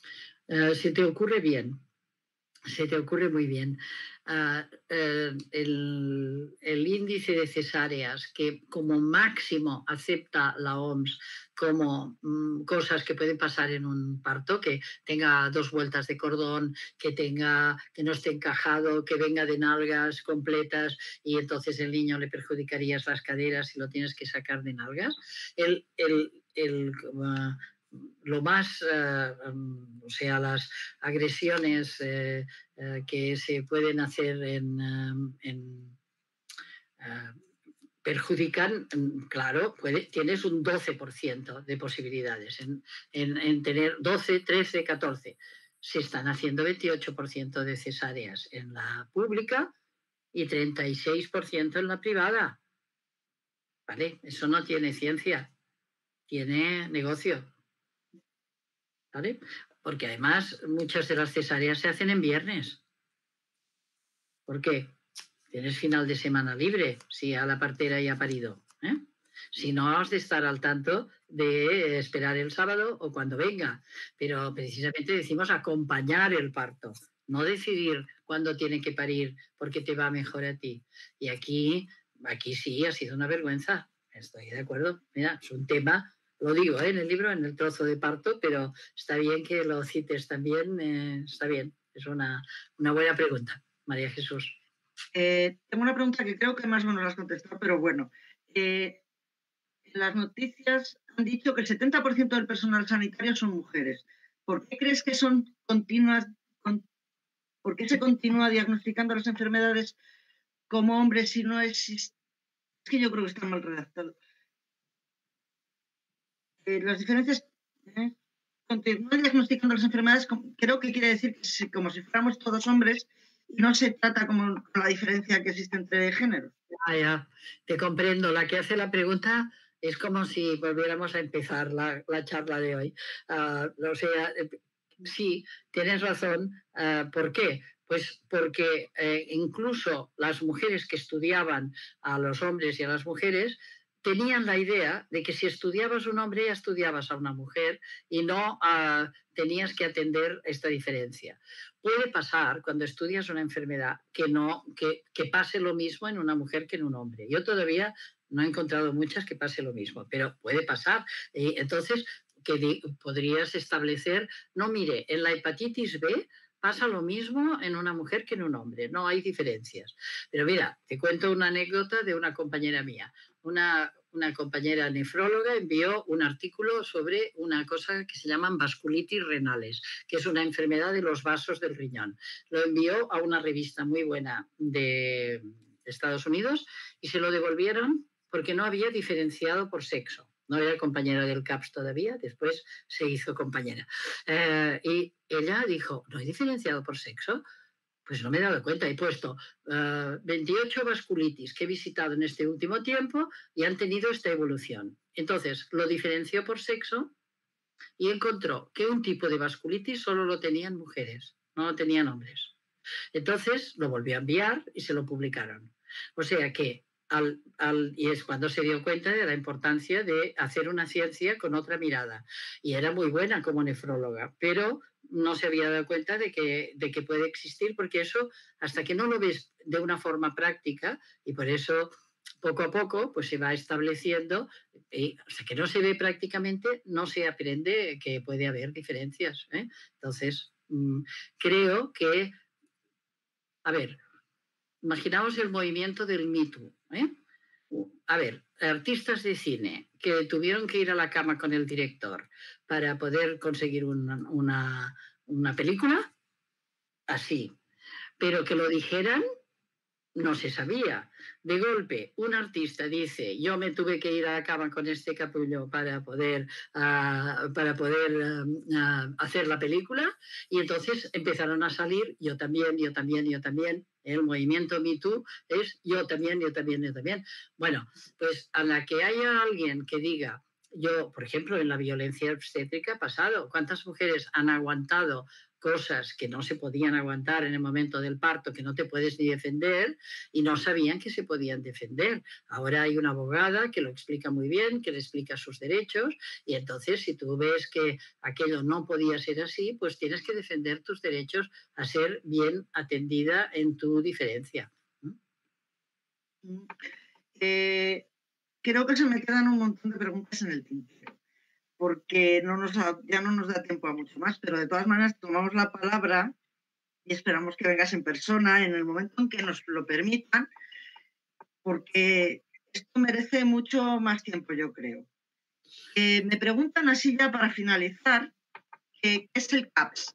Uh, se te ocurre bien, se te ocurre muy bien. Uh, uh, el, el índice de cesáreas que como máximo acepta la O M S como um, cosas que pueden pasar en un parto, que tenga dos vueltas de cordón, que, tenga, que no esté encajado, que venga de nalgas completas y entonces el niño le perjudicarías las caderas y lo tienes que sacar de nalgas. El, el, el, uh, lo más, uh, um, o sea, las agresiones eh, eh, que se pueden hacer en, um, en uh, perjudican, claro, puede, tienes un doce por ciento de posibilidades en, en, en tener doce, trece, catorce. Se están haciendo veintiocho por ciento de cesáreas en la pública y treinta y seis por ciento en la privada. ¿Vale? Eso no tiene ciencia, tiene negocio. ¿Vale? Porque además muchas de las cesáreas se hacen en viernes. ¿Por qué? Tienes final de semana libre si a la partera ya ha parido. ¿eh? Si no, has de estar al tanto de esperar el sábado o cuando venga. Pero precisamente decimos acompañar el parto, no decidir cuándo tiene que parir porque te va mejor a ti. Y aquí, aquí sí ha sido una vergüenza. Estoy de acuerdo. Mira, es un tema, lo digo ¿eh? en el libro, en el trozo de parto, pero está bien que lo cites también. Eh, está bien, es una, una buena pregunta, María Jesús. Eh, tengo una pregunta que creo que más o menos la has contestado, pero bueno. Eh, en las noticias han dicho que el setenta por ciento del personal sanitario son mujeres. ¿Por qué crees que son continuas, con, por qué se continúa diagnosticando las enfermedades como hombres si no existe? Es que yo creo que está mal redactado. Eh, las diferencias... ¿eh? Continúa diagnosticando las enfermedades, creo que quiere decir que si, como si fuéramos todos hombres, no se trata como la diferencia que existe entre géneros. Ah, ya, te comprendo. La que hace la pregunta es como si volviéramos a empezar la, la charla de hoy. Uh, o sea, sí, tienes razón. Uh, ¿Por qué? Pues porque eh, incluso las mujeres que estudiaban a los hombres y a las mujeres tenían la idea de que si estudiabas un hombre ya estudiabas a una mujer y no uh, tenías que atender esta diferencia. Puede pasar cuando estudias una enfermedad que, no, que, que pase lo mismo en una mujer que en un hombre. Yo todavía no he encontrado muchas que pase lo mismo, pero puede pasar. Y entonces, que podrías establecer, no, mire, en la hepatitis B pasa lo mismo en una mujer que en un hombre, no hay diferencias. Pero mira, te cuento una anécdota de una compañera mía. Una, una compañera nefróloga envió un artículo sobre una cosa que se llaman vasculitis renales, que es una enfermedad de los vasos del riñón. Lo envió a una revista muy buena de Estados Unidos y se lo devolvieron porque no había diferenciado por sexo. No era compañera del C A P S todavía, después se hizo compañera. Eh, y ella dijo, ¿no hay diferenciado por sexo? Pues no me he dado cuenta, he puesto uh, veintiocho vasculitis que he visitado en este último tiempo y han tenido esta evolución. Entonces, lo diferenció por sexo y encontró que un tipo de vasculitis solo lo tenían mujeres, no lo tenían hombres. Entonces, lo volvió a enviar y se lo publicaron. O sea que, al, al, y es cuando se dio cuenta de la importancia de hacer una ciencia con otra mirada. Y era muy buena como nefróloga, pero no se había dado cuenta de que, de que puede existir, porque eso, hasta que no lo ves de una forma práctica, y por eso poco a poco pues se va estableciendo, y hasta que no se ve prácticamente, no se aprende que puede haber diferencias. ¿eh? Entonces, mmm, creo que, a ver, imaginaos el movimiento del Me Too. ¿eh? A ver, artistas de cine que tuvieron que ir a la cama con el director para poder conseguir una, una, una película, así. Pero que lo dijeran, no se sabía. De golpe, un artista dice, yo me tuve que ir a la cama con este capullo para poder, uh, para poder uh, uh, hacer la película, y entonces empezaron a salir, yo también, yo también, yo también. El movimiento Me Too es yo también, yo también, yo también. Bueno, pues a la que haya alguien que diga, yo, por ejemplo, en la violencia obstétrica ha pasado, ¿cuántas mujeres han aguantado cosas que no se podían aguantar en el momento del parto, que no te puedes ni defender, y no sabían que se podían defender. Ahora hay una abogada que lo explica muy bien, que le explica sus derechos, y entonces si tú ves que aquello no podía ser así, pues tienes que defender tus derechos a ser bien atendida en tu diferencia. Mm. Eh, creo que se me quedan un montón de preguntas en el tintero, porque no nos da, ya no nos da tiempo a mucho más, pero de todas maneras tomamos la palabra y esperamos que vengas en persona en el momento en que nos lo permitan, porque esto merece mucho más tiempo, yo creo. Eh, me preguntan así ya para finalizar, ¿qué es el CAPS?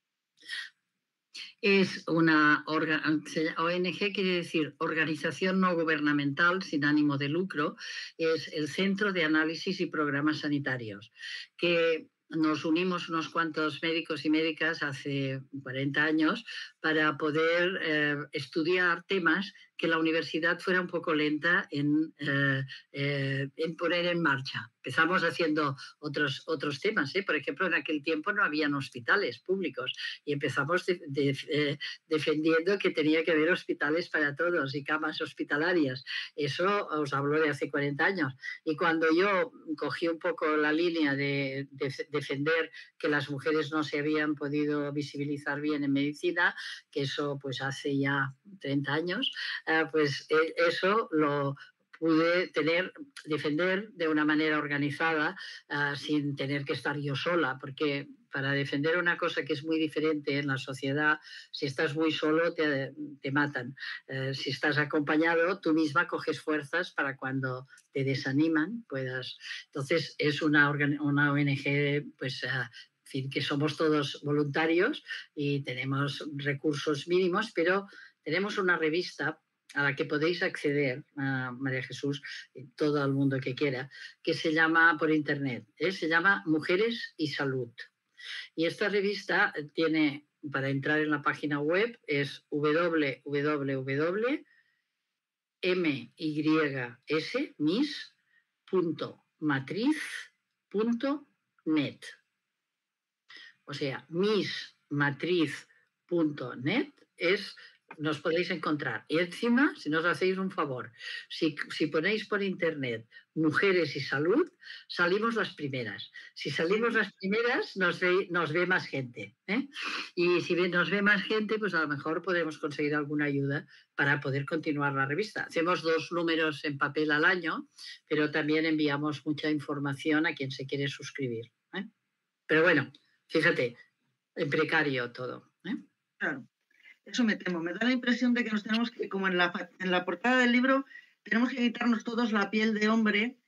Es una O N G, quiere decir Organización No Gubernamental Sin Ánimo de Lucro. Es el Centro de Análisis y Programas Sanitarios, que nos unimos unos cuantos médicos y médicas hace cuarenta años para poder eh, estudiar temas que la universidad fuera un poco lenta en, eh, eh, en poner en marcha. Empezamos haciendo otros, otros temas, ¿eh? Por ejemplo, en aquel tiempo no habían hospitales públicos y empezamos de, de, eh, defendiendo que tenía que haber hospitales para todos y camas hospitalarias. Eso os hablo de hace cuarenta años. Y cuando yo cogí un poco la línea de, de defender que las mujeres no se habían podido visibilizar bien en medicina, que eso pues hace ya treinta años, eh, pues eh, eso lo pude tener, defender de una manera organizada, uh, sin tener que estar yo sola, porque para defender una cosa que es muy diferente en la sociedad, si estás muy solo te, te matan. Uh, si estás acompañado, tú misma coges fuerzas para cuando te desaniman puedas. Entonces es una, una O N G pues uh, en fin, que somos todos voluntarios y tenemos recursos mínimos, pero tenemos una revista a la que podéis acceder, uh, María Jesús, y todo el mundo que quiera, que se llama por internet, ¿eh? Se llama Mujeres y Salud. Y esta revista tiene, para entrar en la página web, es w w w punto matriz punto net. O sea, mismatriz punto net es, nos podéis encontrar. Y encima, si nos hacéis un favor, si, si ponéis por internet Mujeres y Salud, salimos las primeras. Si salimos las primeras, nos ve, nos ve más gente, ¿eh? Y si nos ve más gente, pues a lo mejor podemos conseguir alguna ayuda para poder continuar la revista. Hacemos dos números en papel al año, pero también enviamos mucha información a quien se quiere suscribir, ¿eh? Pero bueno, fíjate, en precario todo, ¿eh? Claro, eso me temo. Me da la impresión de que nos tenemos que, como en la, en la portada del libro, tenemos que quitarnos todos la piel de hombre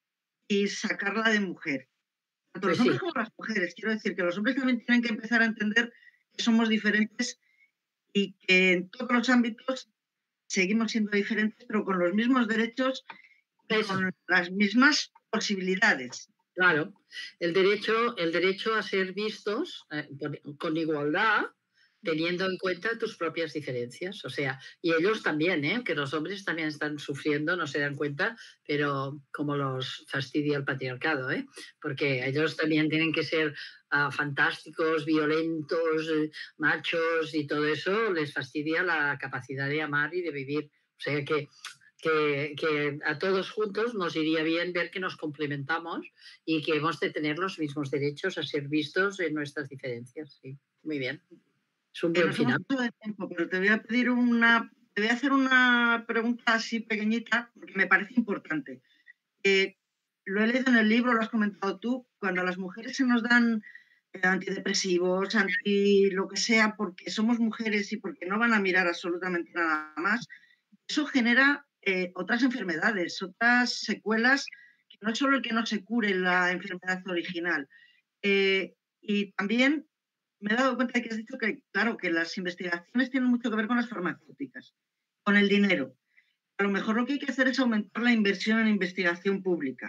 y sacarla de mujer. Tanto Pues los hombres sí. como las mujeres. Quiero decir que los hombres también tienen que empezar a entender que somos diferentes y que en todos los ámbitos seguimos siendo diferentes, pero con los mismos derechos y Eso. con las mismas posibilidades. Claro, el derecho, el derecho a ser vistos eh, con igualdad, teniendo en cuenta tus propias diferencias. O sea, y ellos también, ¿eh? Que los hombres también están sufriendo, no se dan cuenta, pero como los fastidia el patriarcado, ¿eh? Porque ellos también tienen que ser uh, fantásticos, violentos, eh, machos, y todo eso les fastidia la capacidad de amar y de vivir. O sea que... Que, que a todos juntos nos iría bien ver que nos complementamos y que hemos de tener los mismos derechos a ser vistos en nuestras diferencias. Sí, muy bien. Es un buen Nos final. hemos pasado de tiempo, pero te voy a pedir una, te voy a hacer una pregunta así pequeñita porque me parece importante. Eh, lo he leído en el libro, lo has comentado tú, cuando a las mujeres se nos dan eh, antidepresivos, anti lo que sea, porque somos mujeres y porque no van a mirar absolutamente nada más, eso genera eh, otras enfermedades, otras secuelas, que no es solo el que no se cure la enfermedad original. Eh, y también me he dado cuenta de que has dicho que, claro, que las investigaciones tienen mucho que ver con las farmacéuticas, con el dinero. A lo mejor lo que hay que hacer es aumentar la inversión en investigación pública.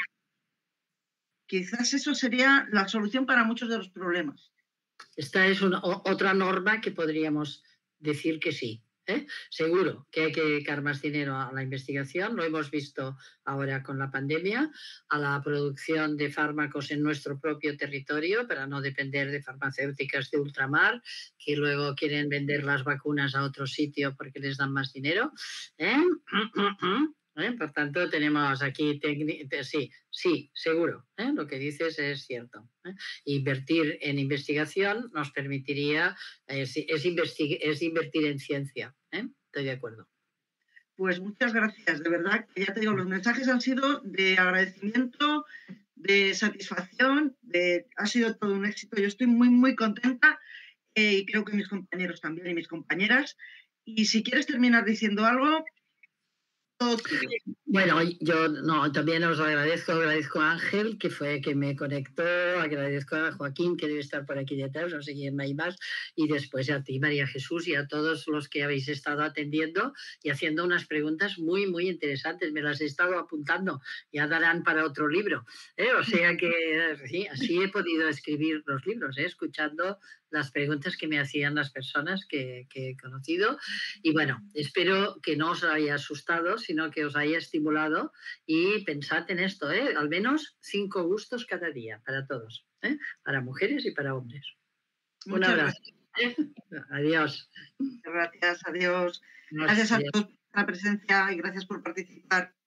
Quizás eso sería la solución para muchos de los problemas. Esta es una, o, otra norma que podríamos decir que sí. ¿eh? Seguro que hay que dedicar más dinero a la investigación, lo hemos visto ahora con la pandemia, a la producción de fármacos en nuestro propio territorio para no depender de farmacéuticas de ultramar que luego quieren vender las vacunas a otro sitio porque les dan más dinero. ¿eh? ¿Eh? Por tanto, tenemos aquí, sí, sí, seguro, ¿eh? Lo que dices es cierto. ¿eh? Invertir en investigación nos permitiría, es, es, es invertir en ciencia, ¿eh? Estoy de acuerdo. Pues muchas gracias, de verdad, que ya te digo, los mensajes han sido de agradecimiento, de satisfacción, de, ha sido todo un éxito. Yo estoy muy, muy contenta eh, y creo que mis compañeros también y mis compañeras. Y si quieres terminar diciendo algo, todo tuyo. Bueno, yo no, también os agradezco, agradezco a Ángel, que fue que me conectó, agradezco a Joaquín, que debe estar por aquí detrás, no sé quién hay más, y después a ti, María Jesús, y a todos los que habéis estado atendiendo y haciendo unas preguntas muy, muy interesantes. Me las he estado apuntando, ya darán para otro libro. ¿eh? O sea que sí, así he podido escribir los libros, ¿eh? Escuchando las preguntas que me hacían las personas que, que he conocido. Y bueno, espero que no os haya asustado, sino que os haya estimulado y pensad en esto, ¿eh? Al menos cinco gustos cada día para todos, ¿eh? Para mujeres y para hombres. Un Muchas abrazo. gracias. ¿eh? Adiós. Gracias, adiós. Gracias a todos por la presencia y gracias por participar.